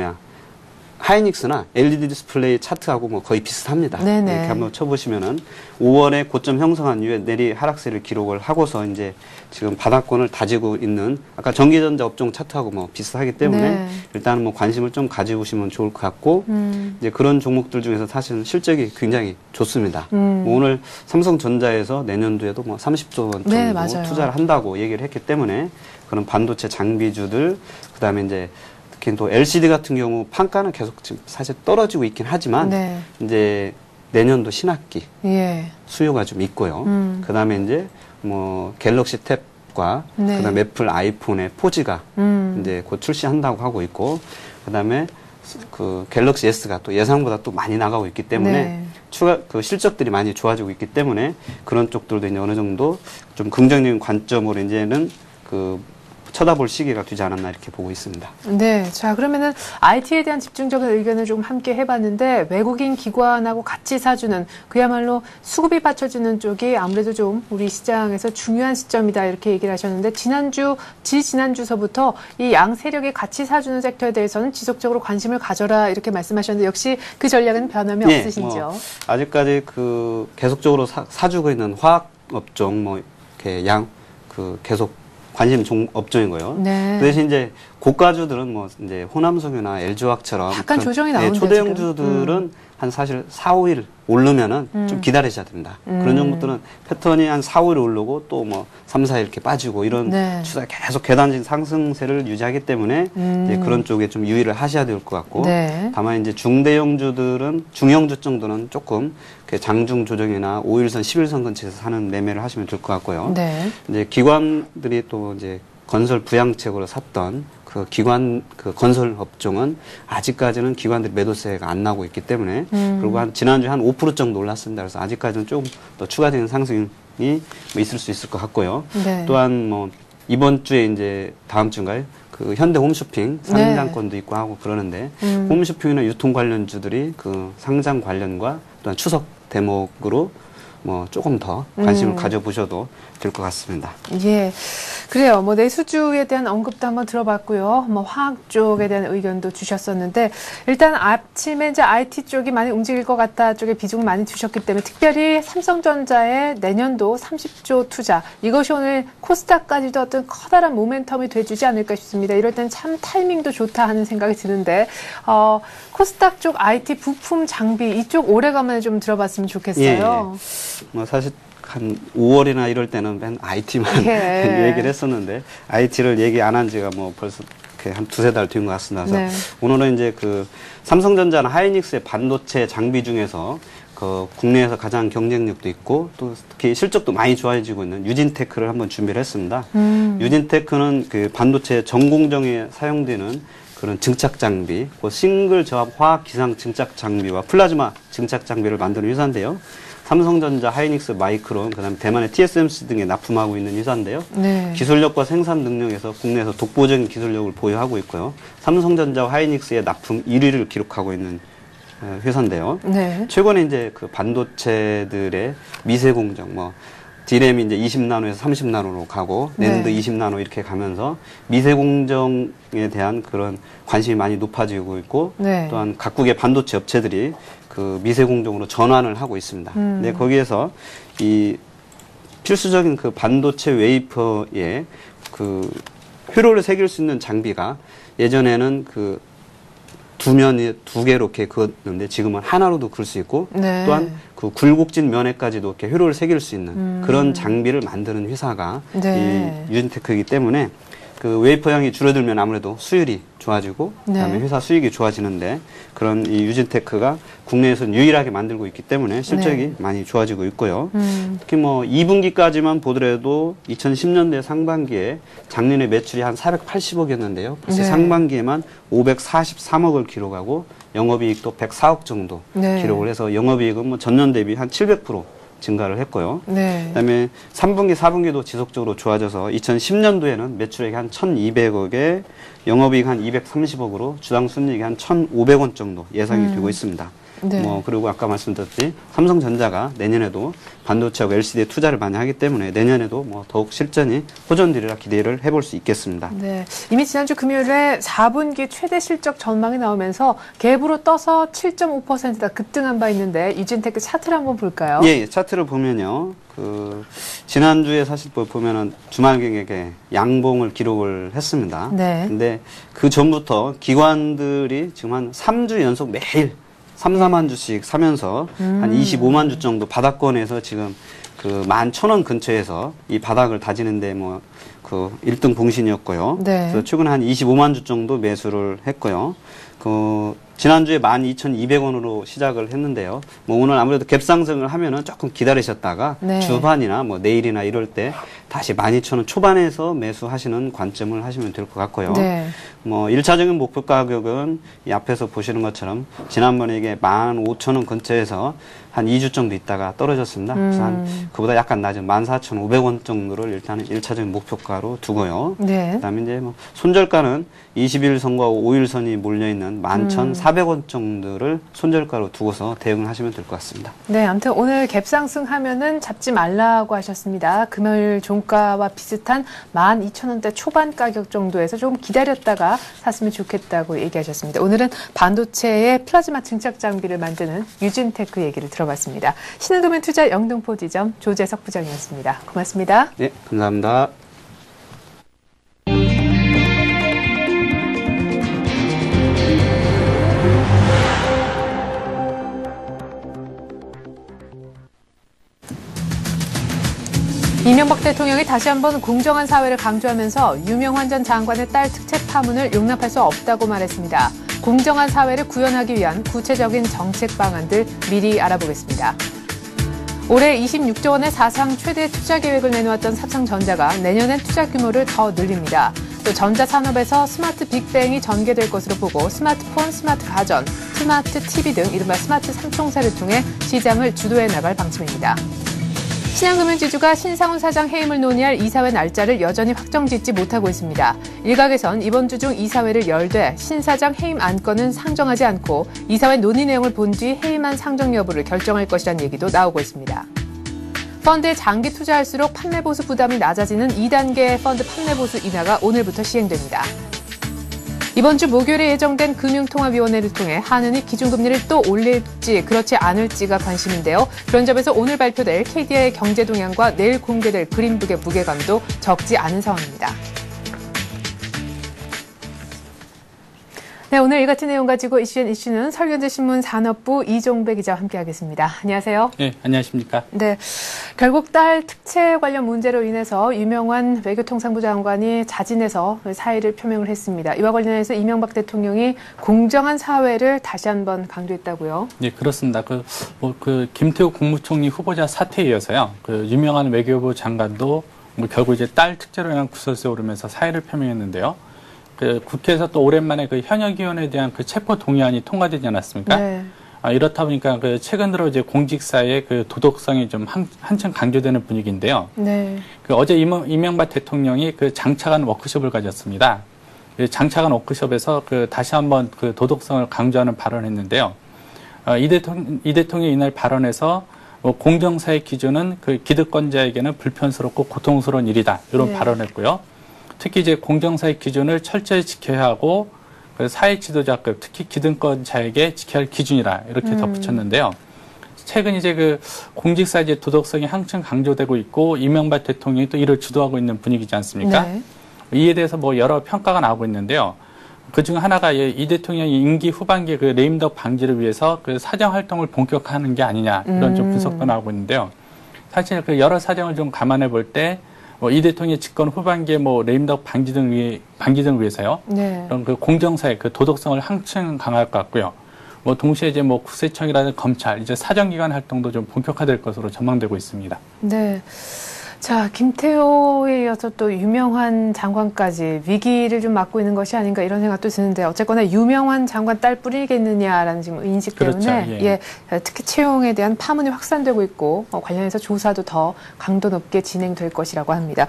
하이닉스나 LED 디스플레이 차트하고 뭐 거의 비슷합니다. 네네. 이렇게 한번 쳐보시면은 5월에 고점 형성한 이후에 내리 하락세를 기록을 하고서 이제 지금 바닥권을 다지고 있는 아까 전기전자 업종 차트하고 뭐 비슷하기 때문에 네. 일단은 뭐 관심을 좀 가지보시면 좋을 것 같고 이제 그런 종목들 중에서 사실은 실적이 굉장히 좋습니다. 뭐 오늘 삼성전자에서 내년도에도 뭐 30조 원 정도 네, 맞아요. 투자를 한다고 얘기를 했기 때문에 그런 반도체 장비주들 그다음에 이제 특히 또 LCD 같은 경우 판가는 계속 지금 사실 떨어지고 있긴 하지만 네. 이제 내년도 신학기 예. 수요가 좀 있고요. 그다음에 이제 뭐 갤럭시 탭과 네. 그다음에 애플 아이폰의 포즈가 이제 곧 출시한다고 하고 있고 그다음에 그 갤럭시 S가 또 예상보다 또 많이 나가고 있기 때문에 네. 추가 그 실적들이 많이 좋아지고 있기 때문에 그런 쪽들도 이제 어느 정도 좀 긍정적인 관점으로 이제는 그 쳐다볼 시기가 되지 않았나 이렇게 보고 있습니다. 네. 자, 그러면은 IT에 대한 집중적인 의견을 좀 함께 해봤는데 외국인 기관하고 같이 사주는 그야말로 수급이 받쳐주는 쪽이 아무래도 좀 우리 시장에서 중요한 시점이다 이렇게 얘기를 하셨는데 지난주서부터 이 양 세력이 같이 사주는 섹터에 대해서는 지속적으로 관심을 가져라 이렇게 말씀하셨는데 역시 그 전략은 변함이 없으신지요? 뭐 아직까지 그 계속적으로 사주고 있는 화학 업종 뭐 이렇게 계속 관심 업종이고요. 네. 그 대신 이제 고가주들은 뭐 이제 호남석유나 LG화학처럼 약간 조정이 나오는데 초대형주들은 한 사실 4, 5일 오르면은 좀 기다리셔야 됩니다. 그런 종목들은 패턴이 한 4, 5일 오르고 또 뭐 3, 4일 이렇게 빠지고 이런 네. 추세 계속 계단적인 상승세를 유지하기 때문에 이제 그런 쪽에 좀 유의를 하셔야 될 것 같고 네. 다만 이제 중대형주들은 중형주 정도는 조금 장중 조정이나 5일선, 10일선 근처에서 사는 매매를 하시면 될 것 같고요. 네. 이제 기관들이 또 이제 건설 부양책으로 샀던 그 기관 그 건설 업종은 아직까지는 기관들이 매도세가 안 나고 있기 때문에 그리고 지난주에 한 5% 정도 올랐습니다. 그래서 아직까지는 조금 더 추가적인 상승이 뭐 있을 수 있을 것 같고요. 네. 또한 뭐 이번 주에 이제 다음 주인가요? 그 현대 홈쇼핑 상장권도 있고 하고 그러는데 홈쇼핑이나 유통 관련주들이 그 상장 관련과 또한 추석 대목으로 뭐 조금 더 관심을 가져보셔도 될 것 같습니다. 예. 그래요. 뭐 내수주에 대한 언급도 한번 들어봤고요. 뭐 화학 쪽에 대한 의견도 주셨었는데 일단 아침에 이제 IT 쪽이 많이 움직일 것 같다 쪽에 비중을 많이 주셨기 때문에 특별히 삼성전자의 내년도 30조 투자 이것이 오늘 코스닥까지도 어떤 커다란 모멘텀이 돼주지 않을까 싶습니다. 이럴 때는 참 타이밍도 좋다 하는 생각이 드는데 코스닥 쪽 IT 부품 장비 이쪽 오래간만에 좀 들어봤으면 좋겠어요. 뭐 사실 한 5월이나 이럴 때는 맨 IT만 예. 얘기를 했었는데 IT를 얘기 안 한 지가 뭐 벌써 한 두세 달 뒤인 것 같습니다. 그래서 네. 오늘은 이제 그 삼성전자나 하이닉스의 반도체 장비 중에서 그 국내에서 가장 경쟁력도 있고 또 특히 실적도 많이 좋아지고 있는 유진테크를 한번 준비를 했습니다. 유진테크는 그 반도체 전공정에 사용되는 그런 증착 장비, 그 싱글 저압 화학 기상 증착 장비와 플라즈마 증착 장비를 만드는 회사인데요. 삼성전자, 하이닉스, 마이크론, 그다음에 대만의 TSMC 등에 납품하고 있는 회사인데요. 네. 기술력과 생산 능력에서 국내에서 독보적인 기술력을 보유하고 있고요. 삼성전자와 하이닉스의 납품 1위를 기록하고 있는 회사인데요. 네. 최근에 이제 그 반도체들의 미세 공정, 뭐 D램이 이제 20나노에서 30나노로 가고 낸드 네. 20나노 이렇게 가면서 미세 공정에 대한 그런 관심이 많이 높아지고 있고 네. 또한 각국의 반도체 업체들이 그 미세 공정으로 전환을 하고 있습니다. 근데 거기에서 이 필수적인 그 반도체 웨이퍼에 그 회로를 새길 수 있는 장비가 예전에는 그 두 면이 두 개로 이렇게 그었는데 지금은 하나로도 그을 수 있고 네. 또한 그 굴곡진 면에까지도 이렇게 회로를 새길 수 있는 그런 장비를 만드는 회사가 네. 이 유진테크이기 때문에 그 웨이퍼형이 줄어들면 아무래도 수율이 좋아지고 그다음에 네. 회사 수익이 좋아지는데 그런 이 유진테크가 국내에서는 유일하게 만들고 있기 때문에 실적이 네. 많이 좋아지고 있고요. 특히 뭐 2분기까지만 보더라도 2010년대 상반기에 작년에 매출이 한 480억이었는데요. 벌써 네. 상반기에만 543억을 기록하고 영업이익도 104억 정도 네. 기록을 해서 영업이익은 뭐 전년 대비 한 700% 증가를 했고요. 네. 그다음에 3분기, 4분기도 지속적으로 좋아져서 2010년도에는 매출액이 한 1,200억에 영업이익 한 230억으로 주당 순이익이 한 1,500원 정도 예상이 되고 있습니다. 네. 뭐 그리고 아까 말씀드렸듯이 삼성전자가 내년에도 반도체하고 LCD에 투자를 많이 하기 때문에 내년에도 뭐 더욱 실전이 호전되리라 기대를 해볼 수 있겠습니다. 네, 이미 지난주 금요일에 4분기 최대 실적 전망이 나오면서 갭으로 떠서 7.5%다 급등한 바 있는데 유진테크 차트를 한번 볼까요? 예, 차트를 보면요. 그 지난주에 사실 보면은 주말 경기에 양봉을 기록을 했습니다. 네. 근데 그 전부터 기관들이 지금 한 3주 연속 매일 3, 4만 주씩 사면서 한 25만 주 정도 바닥권에서 지금 그 11,000원 근처에서 이 바닥을 다지는데 뭐 그 1등 봉신이었고요. 네. 그래서 최근에 한 25만 주 정도 매수를 했고요. 그 지난주에 12,200원으로 시작을 했는데요. 뭐 오늘 아무래도 갭 상승을 하면은 조금 기다리셨다가 네. 주반이나 뭐 내일이나 이럴 때 다시 12,000원 초반에서 매수하시는 관점을 하시면 될 것 같고요. 네. 뭐 1차적인 목표 가격은 이 앞에서 보시는 것처럼 지난번에 이게 15,000원 근처에서 한 2주 정도 있다가 떨어졌습니다. 그래서 한 그보다 약간 낮은 14,500원 정도를 일단은 1차적인 목표가로 두고요. 네. 그다음에 이제 뭐 손절가는 20일선과 5일선이 몰려있는 11,400원 정도를 손절가로 두고서 대응을 하시면 될 것 같습니다. 네, 아무튼 오늘 갭 상승하면은 잡지 말라고 하셨습니다. 금요일 종가와 비슷한 12,000원대 초반 가격 정도에서 조금 기다렸다가 샀으면 좋겠다고 얘기하셨습니다. 오늘은 반도체의 플라즈마 증착 장비를 만드는 유진테크 얘기를 들어봤습니다. 신한금융투자 영등포 지점 조재석 부장이었습니다. 고맙습니다. 네, 감사합니다. 이명박 대통령이 다시 한번 공정한 사회를 강조하면서 유명환 전 장관의 딸 특채 파문을 용납할 수 없다고 말했습니다. 공정한 사회를 구현하기 위한 구체적인 정책 방안들 미리 알아보겠습니다. 올해 26조 원의 사상 최대 투자 계획을 내놓았던 삼성전자가 내년엔 투자 규모를 더 늘립니다. 또 전자산업에서 스마트 빅뱅이 전개될 것으로 보고 스마트폰, 스마트 가전, 스마트 TV 등 이른바 스마트 삼총사를 통해 시장을 주도해 나갈 방침입니다. 신한금융지주가 신상훈 사장 해임을 논의할 이사회 날짜를 여전히 확정짓지 못하고 있습니다. 일각에선 이번 주 중 이사회를 열되 신 사장 해임 안건은 상정하지 않고 이사회 논의 내용을 본 뒤 해임안 상정 여부를 결정할 것이라는 얘기도 나오고 있습니다. 펀드에 장기 투자할수록 판매 보수 부담이 낮아지는 2단계 펀드 판매 보수 인하가 오늘부터 시행됩니다. 이번 주 목요일에 예정된 금융통화위원회를 통해 한은이 기준금리를 또 올릴지 그렇지 않을지가 관심인데요. 그런 점에서 오늘 발표될 KDI의 경제 동향과 내일 공개될 그린북의 무게감도 적지 않은 상황입니다. 네, 오늘 이 같은 내용 가지고 이슈엔 이슈는 설경제신문 산업부 이종배 기자와 함께하겠습니다. 안녕하세요. 네, 안녕하십니까. 네. 결국 딸 특채 관련 문제로 인해서 유명한 외교통상부 장관이 자진해서 사의를 표명을 했습니다. 이와 관련해서 이명박 대통령이 공정한 사회를 다시 한번 강조했다고요? 네, 그렇습니다. 김태우 국무총리 후보자 사태에 이어서요. 유명한 외교부 장관도 결국 이제 딸 특채로 인한 구설수에 오르면서 사의를 표명했는데요. 국회에서 또 오랜만에 현역위원에 대한 체포 동의안이 통과되지 않았습니까? 네. 이렇다 보니까 최근 들어 이제 공직사의 도덕성이 좀 한층 강조되는 분위기인데요. 네. 어제 이명박 대통령이 장차관 워크숍을 가졌습니다. 장차관 워크숍에서 다시 한번 도덕성을 강조하는 발언을 했는데요. 이 대통령이 이날 발언에서 공정사의 기준은 기득권자에게는 불편스럽고 고통스러운 일이다. 이런 네. 발언을 했고요. 특히 이제 공정사의 기준을 철저히 지켜야 하고 사회 지도자급, 특히 기득권자에게 지켜야 할 기준이라 이렇게 덧붙였는데요. 최근 이제 공직사 이제 도덕성이 한층 강조되고 있고 이명박 대통령이 또 이를 주도하고 있는 분위기지 않습니까? 네. 이에 대해서 여러 평가가 나오고 있는데요. 그중 하나가 이 대통령이 임기 후반기에 레임덕 방지를 위해서 사정 활동을 본격화하는 게 아니냐 이런 좀 분석도 나오고 있는데요. 사실 여러 사정을 좀 감안해 볼 때 이 대통령의 집권 후반기에 레임덕 방지 등 위해서요. 네. 그런 공정사의 도덕성을 한층 강화할 것 같고요. 동시에 이제 국세청이라든 검찰, 이제 사정기관 활동도 좀 본격화될 것으로 전망되고 있습니다. 네. 자, 김태호에 이어서 또 유명한 장관까지 위기를 좀 맞고 있는 것이 아닌가 이런 생각도 드는데 어쨌거나 유명한 장관 딸 뿌리겠느냐라는 지금 인식 때문에 그렇죠. 예. 특히 채용에 대한 파문이 확산되고 있고 관련해서 조사도 더 강도 높게 진행될 것이라고 합니다.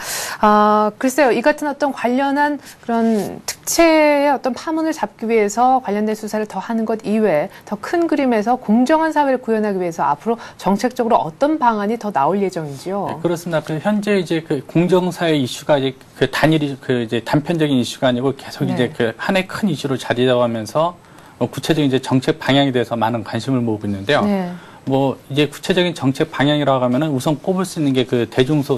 글쎄요, 이 같은 어떤 관련한 그런 특채의 어떤 파문을 잡기 위해서 관련된 수사를 더 하는 것 이외에 더 큰 그림에서 공정한 사회를 구현하기 위해서 앞으로 정책적으로 어떤 방안이 더 나올 예정인지요? 네, 그렇습니다. 현재 이제 공정사회 이슈가 이제 단일이 이제 단편적인 이슈가 아니고 계속 네. 이제 하나의 큰 이슈로 자리 잡으면서 구체적인 이제 정책 방향에 대해서 많은 관심을 모으고 있는데요. 네. 이제 구체적인 정책 방향이라고 하면은 우선 꼽을 수 있는 게 대중소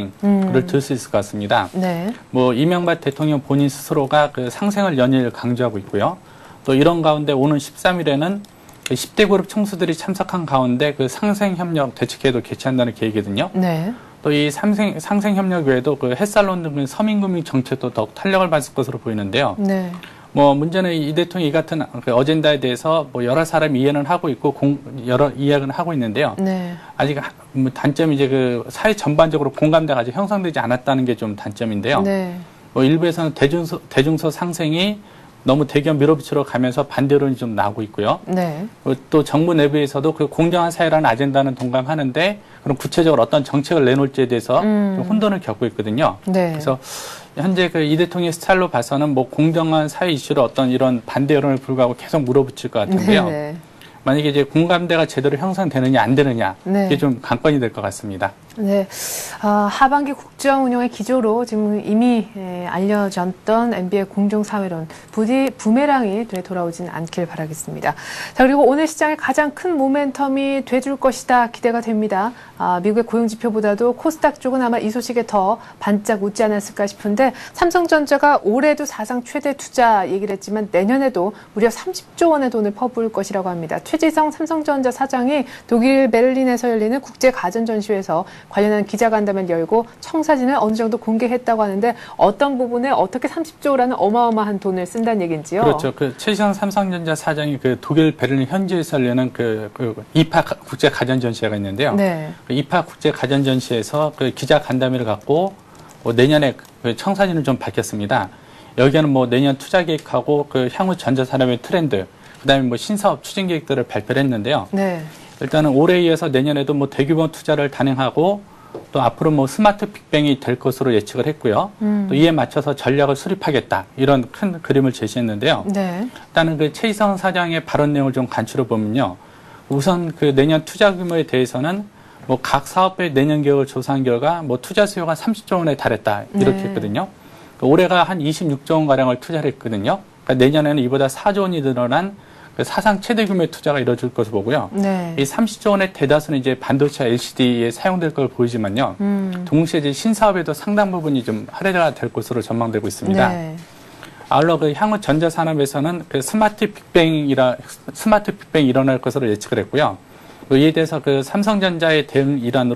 상생을 들 수 있을 것 같습니다. 네. 이명박 대통령 본인 스스로가 상생을 연일 강조하고 있고요. 또 이런 가운데 오는 13일에는 10대 그룹 총수들이 참석한 가운데 상생협력 대책회의도 개최한다는 계획이거든요. 네. 또 이 상생협력 외에도 햇살론 등 서민금융 정책도 더욱 탄력을 받을 것으로 보이는데요. 네. 문제는 이 대통령이 이 같은 어젠다에 대해서 여러 사람이 이해는 하고 있고 여러 이야기는 하고 있는데요. 네. 아직 단점이 이제 사회 전반적으로 공감대가 아직 형성되지 않았다는 게 좀 단점인데요. 네. 일부에서는 대중소 상생이 너무 대기업 밀어붙이러 가면서 반대론이 좀 나오고 있고요. 네. 또 정부 내부에서도 공정한 사회라는 아젠다는 동감하는데 그럼 구체적으로 어떤 정책을 내놓을지에 대해서 좀 혼돈을 겪고 있거든요. 네. 그래서 현재 이 대통령의 스타일로 봐서는 공정한 사회 이슈를 어떤 이런 반대 여론을 불구하고 계속 물어붙일 것 같은데요. 네. 만약에 이제 공감대가 제대로 형성되느냐 안 되느냐 네. 이게 좀 관건이 될 것 같습니다. 네, 하반기 국정 운영의 기조로 지금 이미 알려졌던 MB의 공정사회론 부디 부메랑이 돌아오진 않길 바라겠습니다. 자, 그리고 오늘 시장의 가장 큰 모멘텀이 돼줄 것이다 기대가 됩니다. 미국의 고용지표보다도 코스닥 쪽은 아마 이 소식에 더 반짝 웃지 않았을까 싶은데 삼성전자가 올해도 사상 최대 투자 얘기를 했지만 내년에도 무려 30조 원의 돈을 퍼부을 것이라고 합니다. 최지성 삼성전자 사장이 독일 베를린에서 열리는 국제가전전시회에서 관련한 기자간담회를 열고 청사진을 어느 정도 공개했다고 하는데 어떤 부분에 어떻게 30조라는 어마어마한 돈을 쓴다는 얘기인지요? 그렇죠. 최지성 삼성전자 사장이 독일 베를린 현지에서 열리는 이파 국제가전전시회가 있는데요. 네. 이파 국제가전전시회에서 기자간담회를 갖고 내년에 청사진을 좀 밝혔습니다. 여기에는 내년 투자 계획하고 향후 전자산업의 트렌드, 그다음에 신사업 추진 계획들을 발표를 했는데요. 네. 일단은 올해에 이어서 내년에도 대규모 투자를 단행하고 또 앞으로 스마트 빅뱅이 될 것으로 예측을 했고요. 또 이에 맞춰서 전략을 수립하겠다. 이런 큰 그림을 제시했는데요. 네. 일단은 최지성 사장의 발언 내용을 좀 간추려 보면요. 우선 내년 투자 규모에 대해서는 각 사업의 내년 계획을 조사한 결과 투자 수요가 30조 원에 달했다. 이렇게 네. 했거든요. 올해가 한 26조 원 가량을 투자를 했거든요. 그러니까 내년에는 이보다 4조 원이 늘어난 사상 최대 규모의 투자가 이루어질 것으로 보고요. 네. 이 30조 원의 대다수는 이제 반도체 LCD에 사용될 걸 보이지만요. 동시에 이제 신사업에도 상당 부분이 좀 할애가 될 것으로 전망되고 있습니다. 네. 아울러 향후 전자산업에서는 스마트 빅뱅이 일어날 것으로 예측을 했고요. 이에 대해서 삼성전자의 대응 일환으로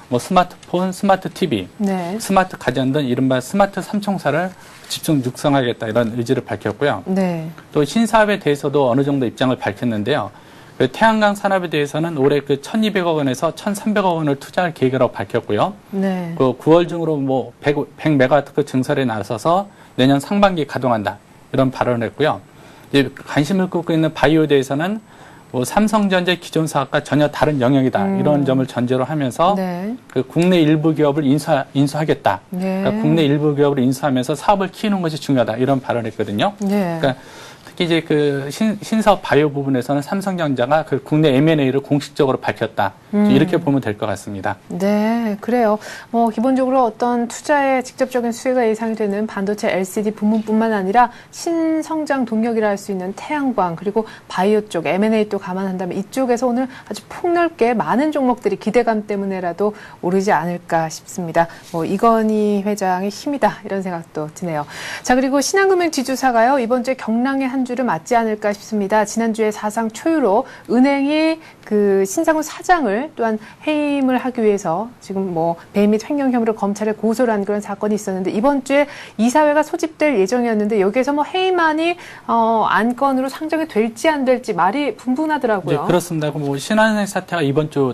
뭐 스마트폰, 스마트 TV, 네. 스마트 가전 등 이른바 스마트 삼총사를 집중 육성하겠다 이런 의지를 밝혔고요. 네. 또 신사업에 대해서도 어느 정도 입장을 밝혔는데요. 그 태양광 산업에 대해서는 올해 그 1,200억 원에서 1,300억 원을 투자할 계획이라고 밝혔고요. 네. 그 9월 중으로 뭐 100메가와트 증설에 나서서 내년 상반기에 가동한다 이런 발언을 했고요. 이제 관심을 끄고 있는 바이오에 대해서는 뭐 삼성전자 기존 사업과 전혀 다른 영역이다 이런 점을 전제로 하면서 네. 그 국내 일부 기업을 인수하겠다. 네. 그러니까 국내 일부 기업을 인수하면서 사업을 키우는 것이 중요하다 이런 발언을 했거든요. 네. 그러니까 특히 이제 그 신사업 바이오 부분에서는 삼성전자가 그 국내 M&A를 공식적으로 밝혔다. 이렇게 보면 될 것 같습니다. 네, 그래요. 뭐 기본적으로 어떤 투자에 직접적인 수혜가 예상이 되는 반도체 LCD 부문뿐만 아니라 신성장 동력이라 할 수 있는 태양광 그리고 바이오 쪽 M&A 또 감안한다면 이쪽에서 오늘 아주 폭넓게 많은 종목들이 기대감 때문에라도 오르지 않을까 싶습니다. 뭐 이건희 회장의 힘이다 이런 생각도 드네요. 자, 그리고 신한금융 지주사가요 이번 주에 경랑의 한 주를 맞지 않을까 싶습니다. 지난주에 사상 초유로 은행이 그 신상훈 사장을 또한 해임을 하기 위해서 지금 뭐 배임 및 횡령 혐의로 검찰에 고소를 한 그런 사건이 있었는데 이번 주에 이사회가 소집될 예정이었는데 여기에서 뭐 해임안이 안건으로 상정이 될지 안 될지 말이 분분하더라고요. 네, 그렇습니다. 뭐 신한은행 사태가 이번 주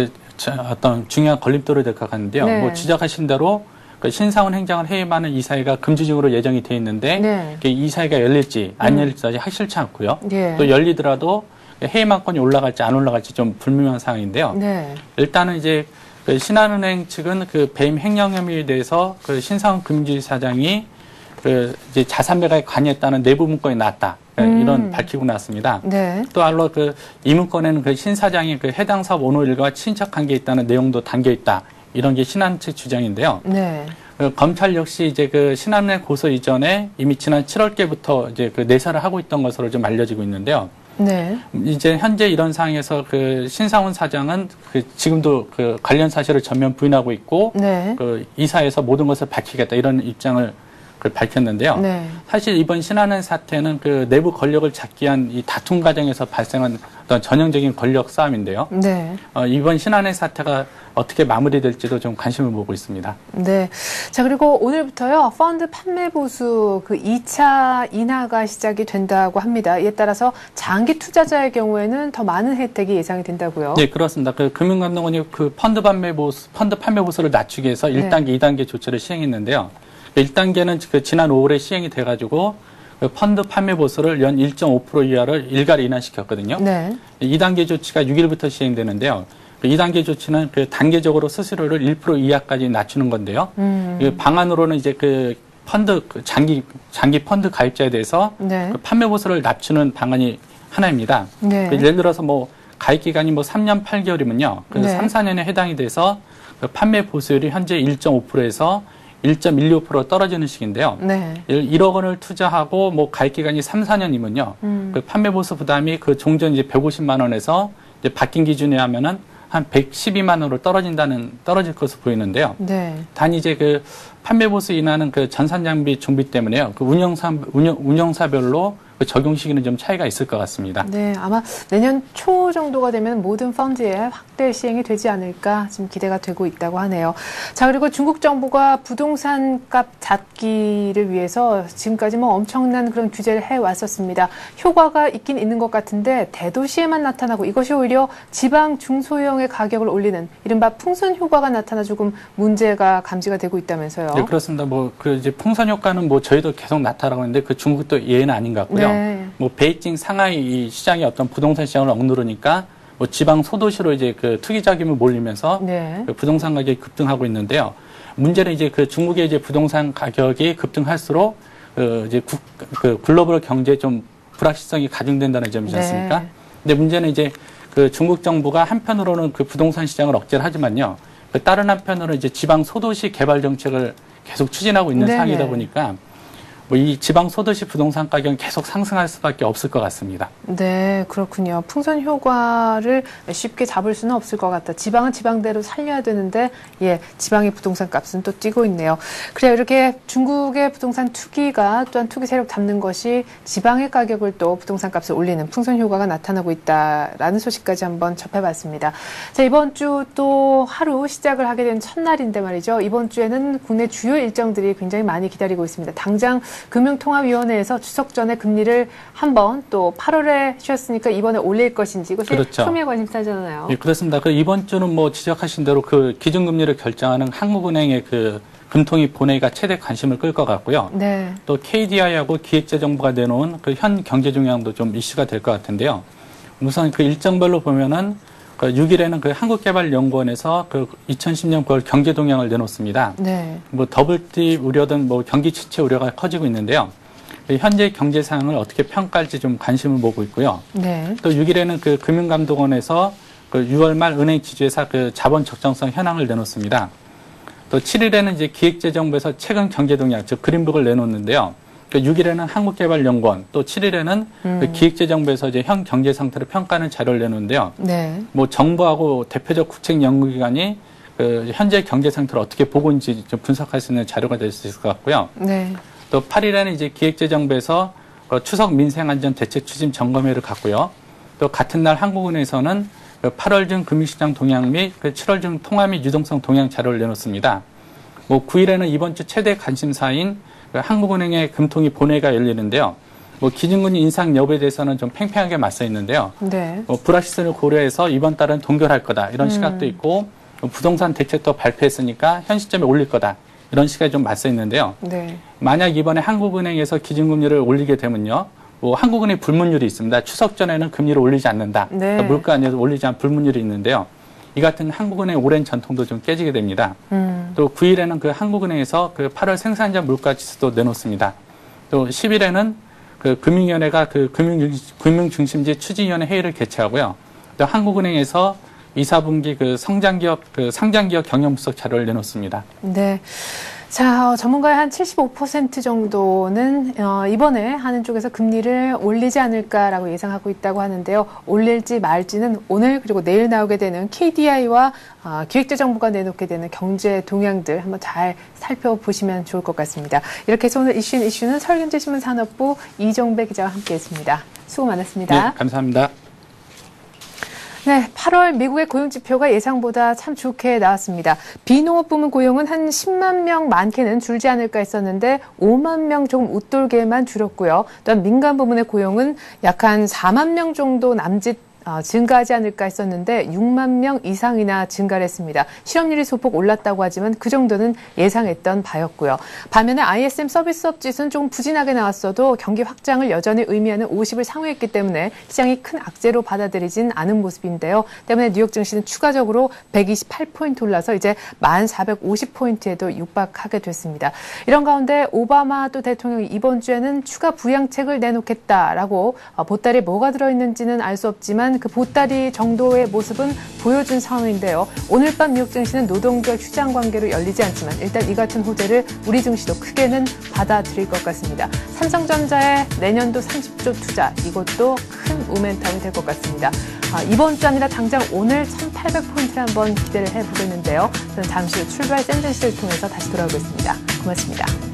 어떤 중요한 걸림돌이 될 것 같은데요. 네. 뭐 지적하신 대로 그 신상훈 행장을 해임하는 이사회가 금주중으로 예정이 돼 있는데 네. 이사회가 열릴지 안 열릴지 아직 확실치 않고요. 네. 또 열리더라도 해임 안건이 올라갈지 안 올라갈지 좀 불명한 상황인데요. 네. 일단은 이제 그 신한은행 측은 그 배임 횡령 혐의에 대해서 그 신상훈 금주사장이 그 이제 자산 매각에 관여했다는 내부 문건이 나왔다. 이런 밝히고 났습니다. 네. 또 알로 그 이 문건에는 그 신 사장이 그 해당 사업 오너 일가와 친척 관계에 있다는 내용도 담겨 있다. 이런 게 신한 측 주장인데요. 네. 검찰 역시 이제 그 신한은행 고소 이전에 이미 지난 7월께부터 이제 그 내사를 하고 있던 것으로 좀 알려지고 있는데요. 네. 이제 현재 이런 상황에서 그 신상훈 사장은 그 지금도 그 관련 사실을 전면 부인하고 있고 네. 그 이사에서 모든 것을 밝히겠다 이런 입장을 밝혔는데요. 네. 사실 이번 신한은행 사태는 그 내부 권력을 잡기 위한 이 다툼 과정에서 발생한 어떤 전형적인 권력 싸움인데요. 네. 이번 신한은행 사태가 어떻게 마무리될지도 좀 관심을 보고 있습니다. 네. 자, 그리고 오늘부터요, 펀드 판매 보수 그 2차 인하가 시작이 된다고 합니다. 이에 따라서 장기 투자자의 경우에는 더 많은 혜택이 예상이 된다고요. 네, 그렇습니다. 그 금융감독원이 그 펀드 판매 보수를 낮추기 위해서 1단계, 2단계 조치를 시행했는데요. 1단계는 그 지난 5월에 시행이 돼가지고 그 펀드 판매 보수를 연 1.5% 이하를 일괄 인하시켰거든요. 네. 2단계 조치가 6일부터 시행되는데요. 그 2단계 조치는 그 단계적으로 수수료를 1% 이하까지 낮추는 건데요. 그 방안으로는 이제 그 펀드 장기 펀드 가입자에 대해서 네. 그 판매 보수를 낮추는 방안이 하나입니다. 네. 그 예를 들어서 뭐 가입 기간이 뭐 3년 8개월이면요. 그 네. 3, 4년에 해당이 돼서 그 판매 보수율이 현재 1.5%에서 1.16% 떨어지는 식인데요. 네. 1억 원을 투자하고 뭐 가입 기간이 3, 4년이면요. 그 판매 보수 부담이 그 종전 이제 150만 원에서 이제 바뀐 기준에 하면은 한 112만 원으로 떨어질 것으로 보이는데요. 네. 단 이제 그 판매 보수 인하는 그 전산 장비 준비 때문에요. 그 운영사별로 그 적용 시기는 좀 차이가 있을 것 같습니다. 네, 아마 내년 초 정도가 되면 모든 펀드에 확대 시행이 되지 않을까 지금 기대가 되고 있다고 하네요. 자, 그리고 중국 정부가 부동산 값 잡기를 위해서 지금까지 뭐 엄청난 그런 규제를 해왔었습니다. 효과가 있긴 있는 것 같은데 대도시에만 나타나고 이것이 오히려 지방 중소형의 가격을 올리는 이른바 풍선 효과가 나타나 조금 문제가 감지가 되고 있다면서요. 네, 그렇습니다. 뭐 그 이제 풍선 효과는 뭐 저희도 계속 나타나고 있는데 그 중국도 예외는 아닌 것 같고요. 네. 뭐 베이징, 상하이 이 시장이 어떤 부동산 시장을 억누르니까 뭐 지방 소도시로 이제 그 투기 자금이 몰리면서 네. 그 부동산 가격이 급등하고 있는데요. 문제는 이제 그 중국의 이제 부동산 가격이 급등할수록 이제 그 글로벌 경제에 좀 불확실성이 가중된다는 점이지 않습니까? 네. 근데 문제는 이제 그 중국 정부가 한편으로는 그 부동산 시장을 억제를 하지만요. 그 다른 한편으로는 이제 지방 소도시 개발 정책을 계속 추진하고 있는 네네. 상황이다 보니까 뭐 이 지방 소도시 부동산 가격은 계속 상승할 수밖에 없을 것 같습니다. 네, 그렇군요. 풍선 효과를 쉽게 잡을 수는 없을 것 같다. 지방은 지방대로 살려야 되는데, 예, 지방의 부동산 값은 또 뛰고 있네요. 그래요. 이렇게 중국의 부동산 투기가 또한 투기 세력 잡는 것이 지방의 가격을 또 부동산 값을 올리는 풍선 효과가 나타나고 있다라는 소식까지 한번 접해봤습니다. 자, 이번 주 또 하루 시작을 하게 된 첫날인데 말이죠. 이번 주에는 국내 주요 일정들이 굉장히 많이 기다리고 있습니다. 당장 금융통화위원회에서 추석 전에 금리를 한번 또 8월에 쉬었으니까 이번에 올릴 것인지 이것이 그렇죠. 초미의 관심사잖아요. 예, 그렇습니다. 그 이번 주는 뭐 지적하신 대로 그 기준금리를 결정하는 한국은행의 그 금통위 본회의가 최대 관심을 끌 것 같고요. 네. 또 KDI하고 기획재정부가 내놓은 그 현 경제 동향도 좀 이슈가 될 것 같은데요. 우선 그 일정별로 보면은 그 6일에는 그 한국개발연구원에서 그 2010년 9월 경제 동향을 내놓습니다. 네. 뭐 더블디 우려든 뭐 경기 침체 우려가 커지고 있는데요. 현재 경제 상황을 어떻게 평가할지 좀 관심을 모으고 있고요. 네. 또 6일에는 그 금융감독원에서 그 6월 말 은행 지주회사 그 자본 적정성 현황을 내놓습니다. 또 7일에는 이제 기획재정부에서 최근 경제 동향, 즉 그린북을 내놓는데요. 그 6일에는 한국개발연구원, 또 7일에는 그 기획재정부에서 이제 현 경제 상태를 평가하는 자료를 내놓는데요. 네. 뭐 정부하고 대표적 국책 연구기관이 그 현재 경제 상태를 어떻게 보고 있는지 좀 분석할 수 있는 자료가 될 수 있을 것 같고요. 네. 또 8일에는 이제 기획재정부에서 추석 민생안전 대책 추진 점검회를 갖고요. 또 같은 날 한국은행에서는 8월 중 금융시장 동향 및 7월 중 통화 및 유동성 동향 자료를 내놓습니다. 뭐 9일에는 이번 주 최대 관심사인 한국은행의 금통위 본회의가 열리는데요. 뭐 기준금리 인상 여부에 대해서는 좀 팽팽하게 맞서 있는데요. 네. 불확실성을 고려해서 이번 달은 동결할 거다 이런 시각도 있고 부동산 대책도 발표했으니까 현 시점에 올릴 거다 이런 시각이 좀 맞서 있는데요. 네. 만약 이번에 한국은행에서 기준금리를 올리게 되면요. 뭐 한국은행 불문율이 있습니다. 추석 전에는 금리를 올리지 않는다. 네. 그러니까 물가 안에서 올리지 않은 불문율이 있는데요. 이 같은 한국은행의 오랜 전통도 좀 깨지게 됩니다. 또 9일에는 그 한국은행에서 그 8월 생산자 물가 지수도 내놓습니다. 또 10일에는 그 금융위원회가 그 금융중심지 추진위원회 회의를 개최하고요. 또 한국은행에서 2, 4분기 그 상장기업 경영분석 자료를 내놓습니다. 네. 자, 전문가의 한 75% 정도는 이번에 하는 쪽에서 금리를 올리지 않을까라고 예상하고 있다고 하는데요. 올릴지 말지는 오늘 그리고 내일 나오게 되는 KDI와 기획재정부가 내놓게 되는 경제 동향들 한번 잘 살펴보시면 좋을 것 같습니다. 이렇게 해서 오늘 이슈는 서울경제신문 산업부 이종배 기자와 함께했습니다. 수고 많았습니다. 네, 감사합니다. 네, 8월 미국의 고용지표가 예상보다 참 좋게 나왔습니다. 비농업 부문 고용은 한 10만 명 많게는 줄지 않을까 했었는데 5만 명 조금 웃돌게만 줄었고요. 또한 민간 부문의 고용은 약 한 4만 명 정도 남짓 증가하지 않을까 했었는데 6만 명 이상이나 증가를 했습니다. 실업률이 소폭 올랐다고 하지만 그 정도는 예상했던 바였고요. 반면에 ISM 서비스업 지수는 조금 부진하게 나왔어도 경기 확장을 여전히 의미하는 50을 상회했기 때문에 시장이 큰 악재로 받아들이진 않은 모습인데요. 때문에 뉴욕 증시는 추가적으로 128포인트 올라서 이제 1450포인트에도 육박하게 됐습니다. 이런 가운데 오바마 또 대통령이 이번 주에는 추가 부양책을 내놓겠다라고 보따리에 뭐가 들어있는지는 알 수 없지만 그 보따리 정도의 모습은 보여준 상황인데요. 오늘 밤 뉴욕 증시는 노동조합 휴장 관계로 열리지 않지만 일단 이 같은 호재를 우리 증시도 크게는 받아들일 것 같습니다. 삼성전자의 내년도 30조 투자 이것도 큰 모멘텀이 될 것 같습니다. 이번 주 아니라 당장 오늘 1800포인트를 한번 기대를 해보겠는데요. 저는 잠시 후 출발 센텐스를 통해서 다시 돌아오겠습니다. 고맙습니다.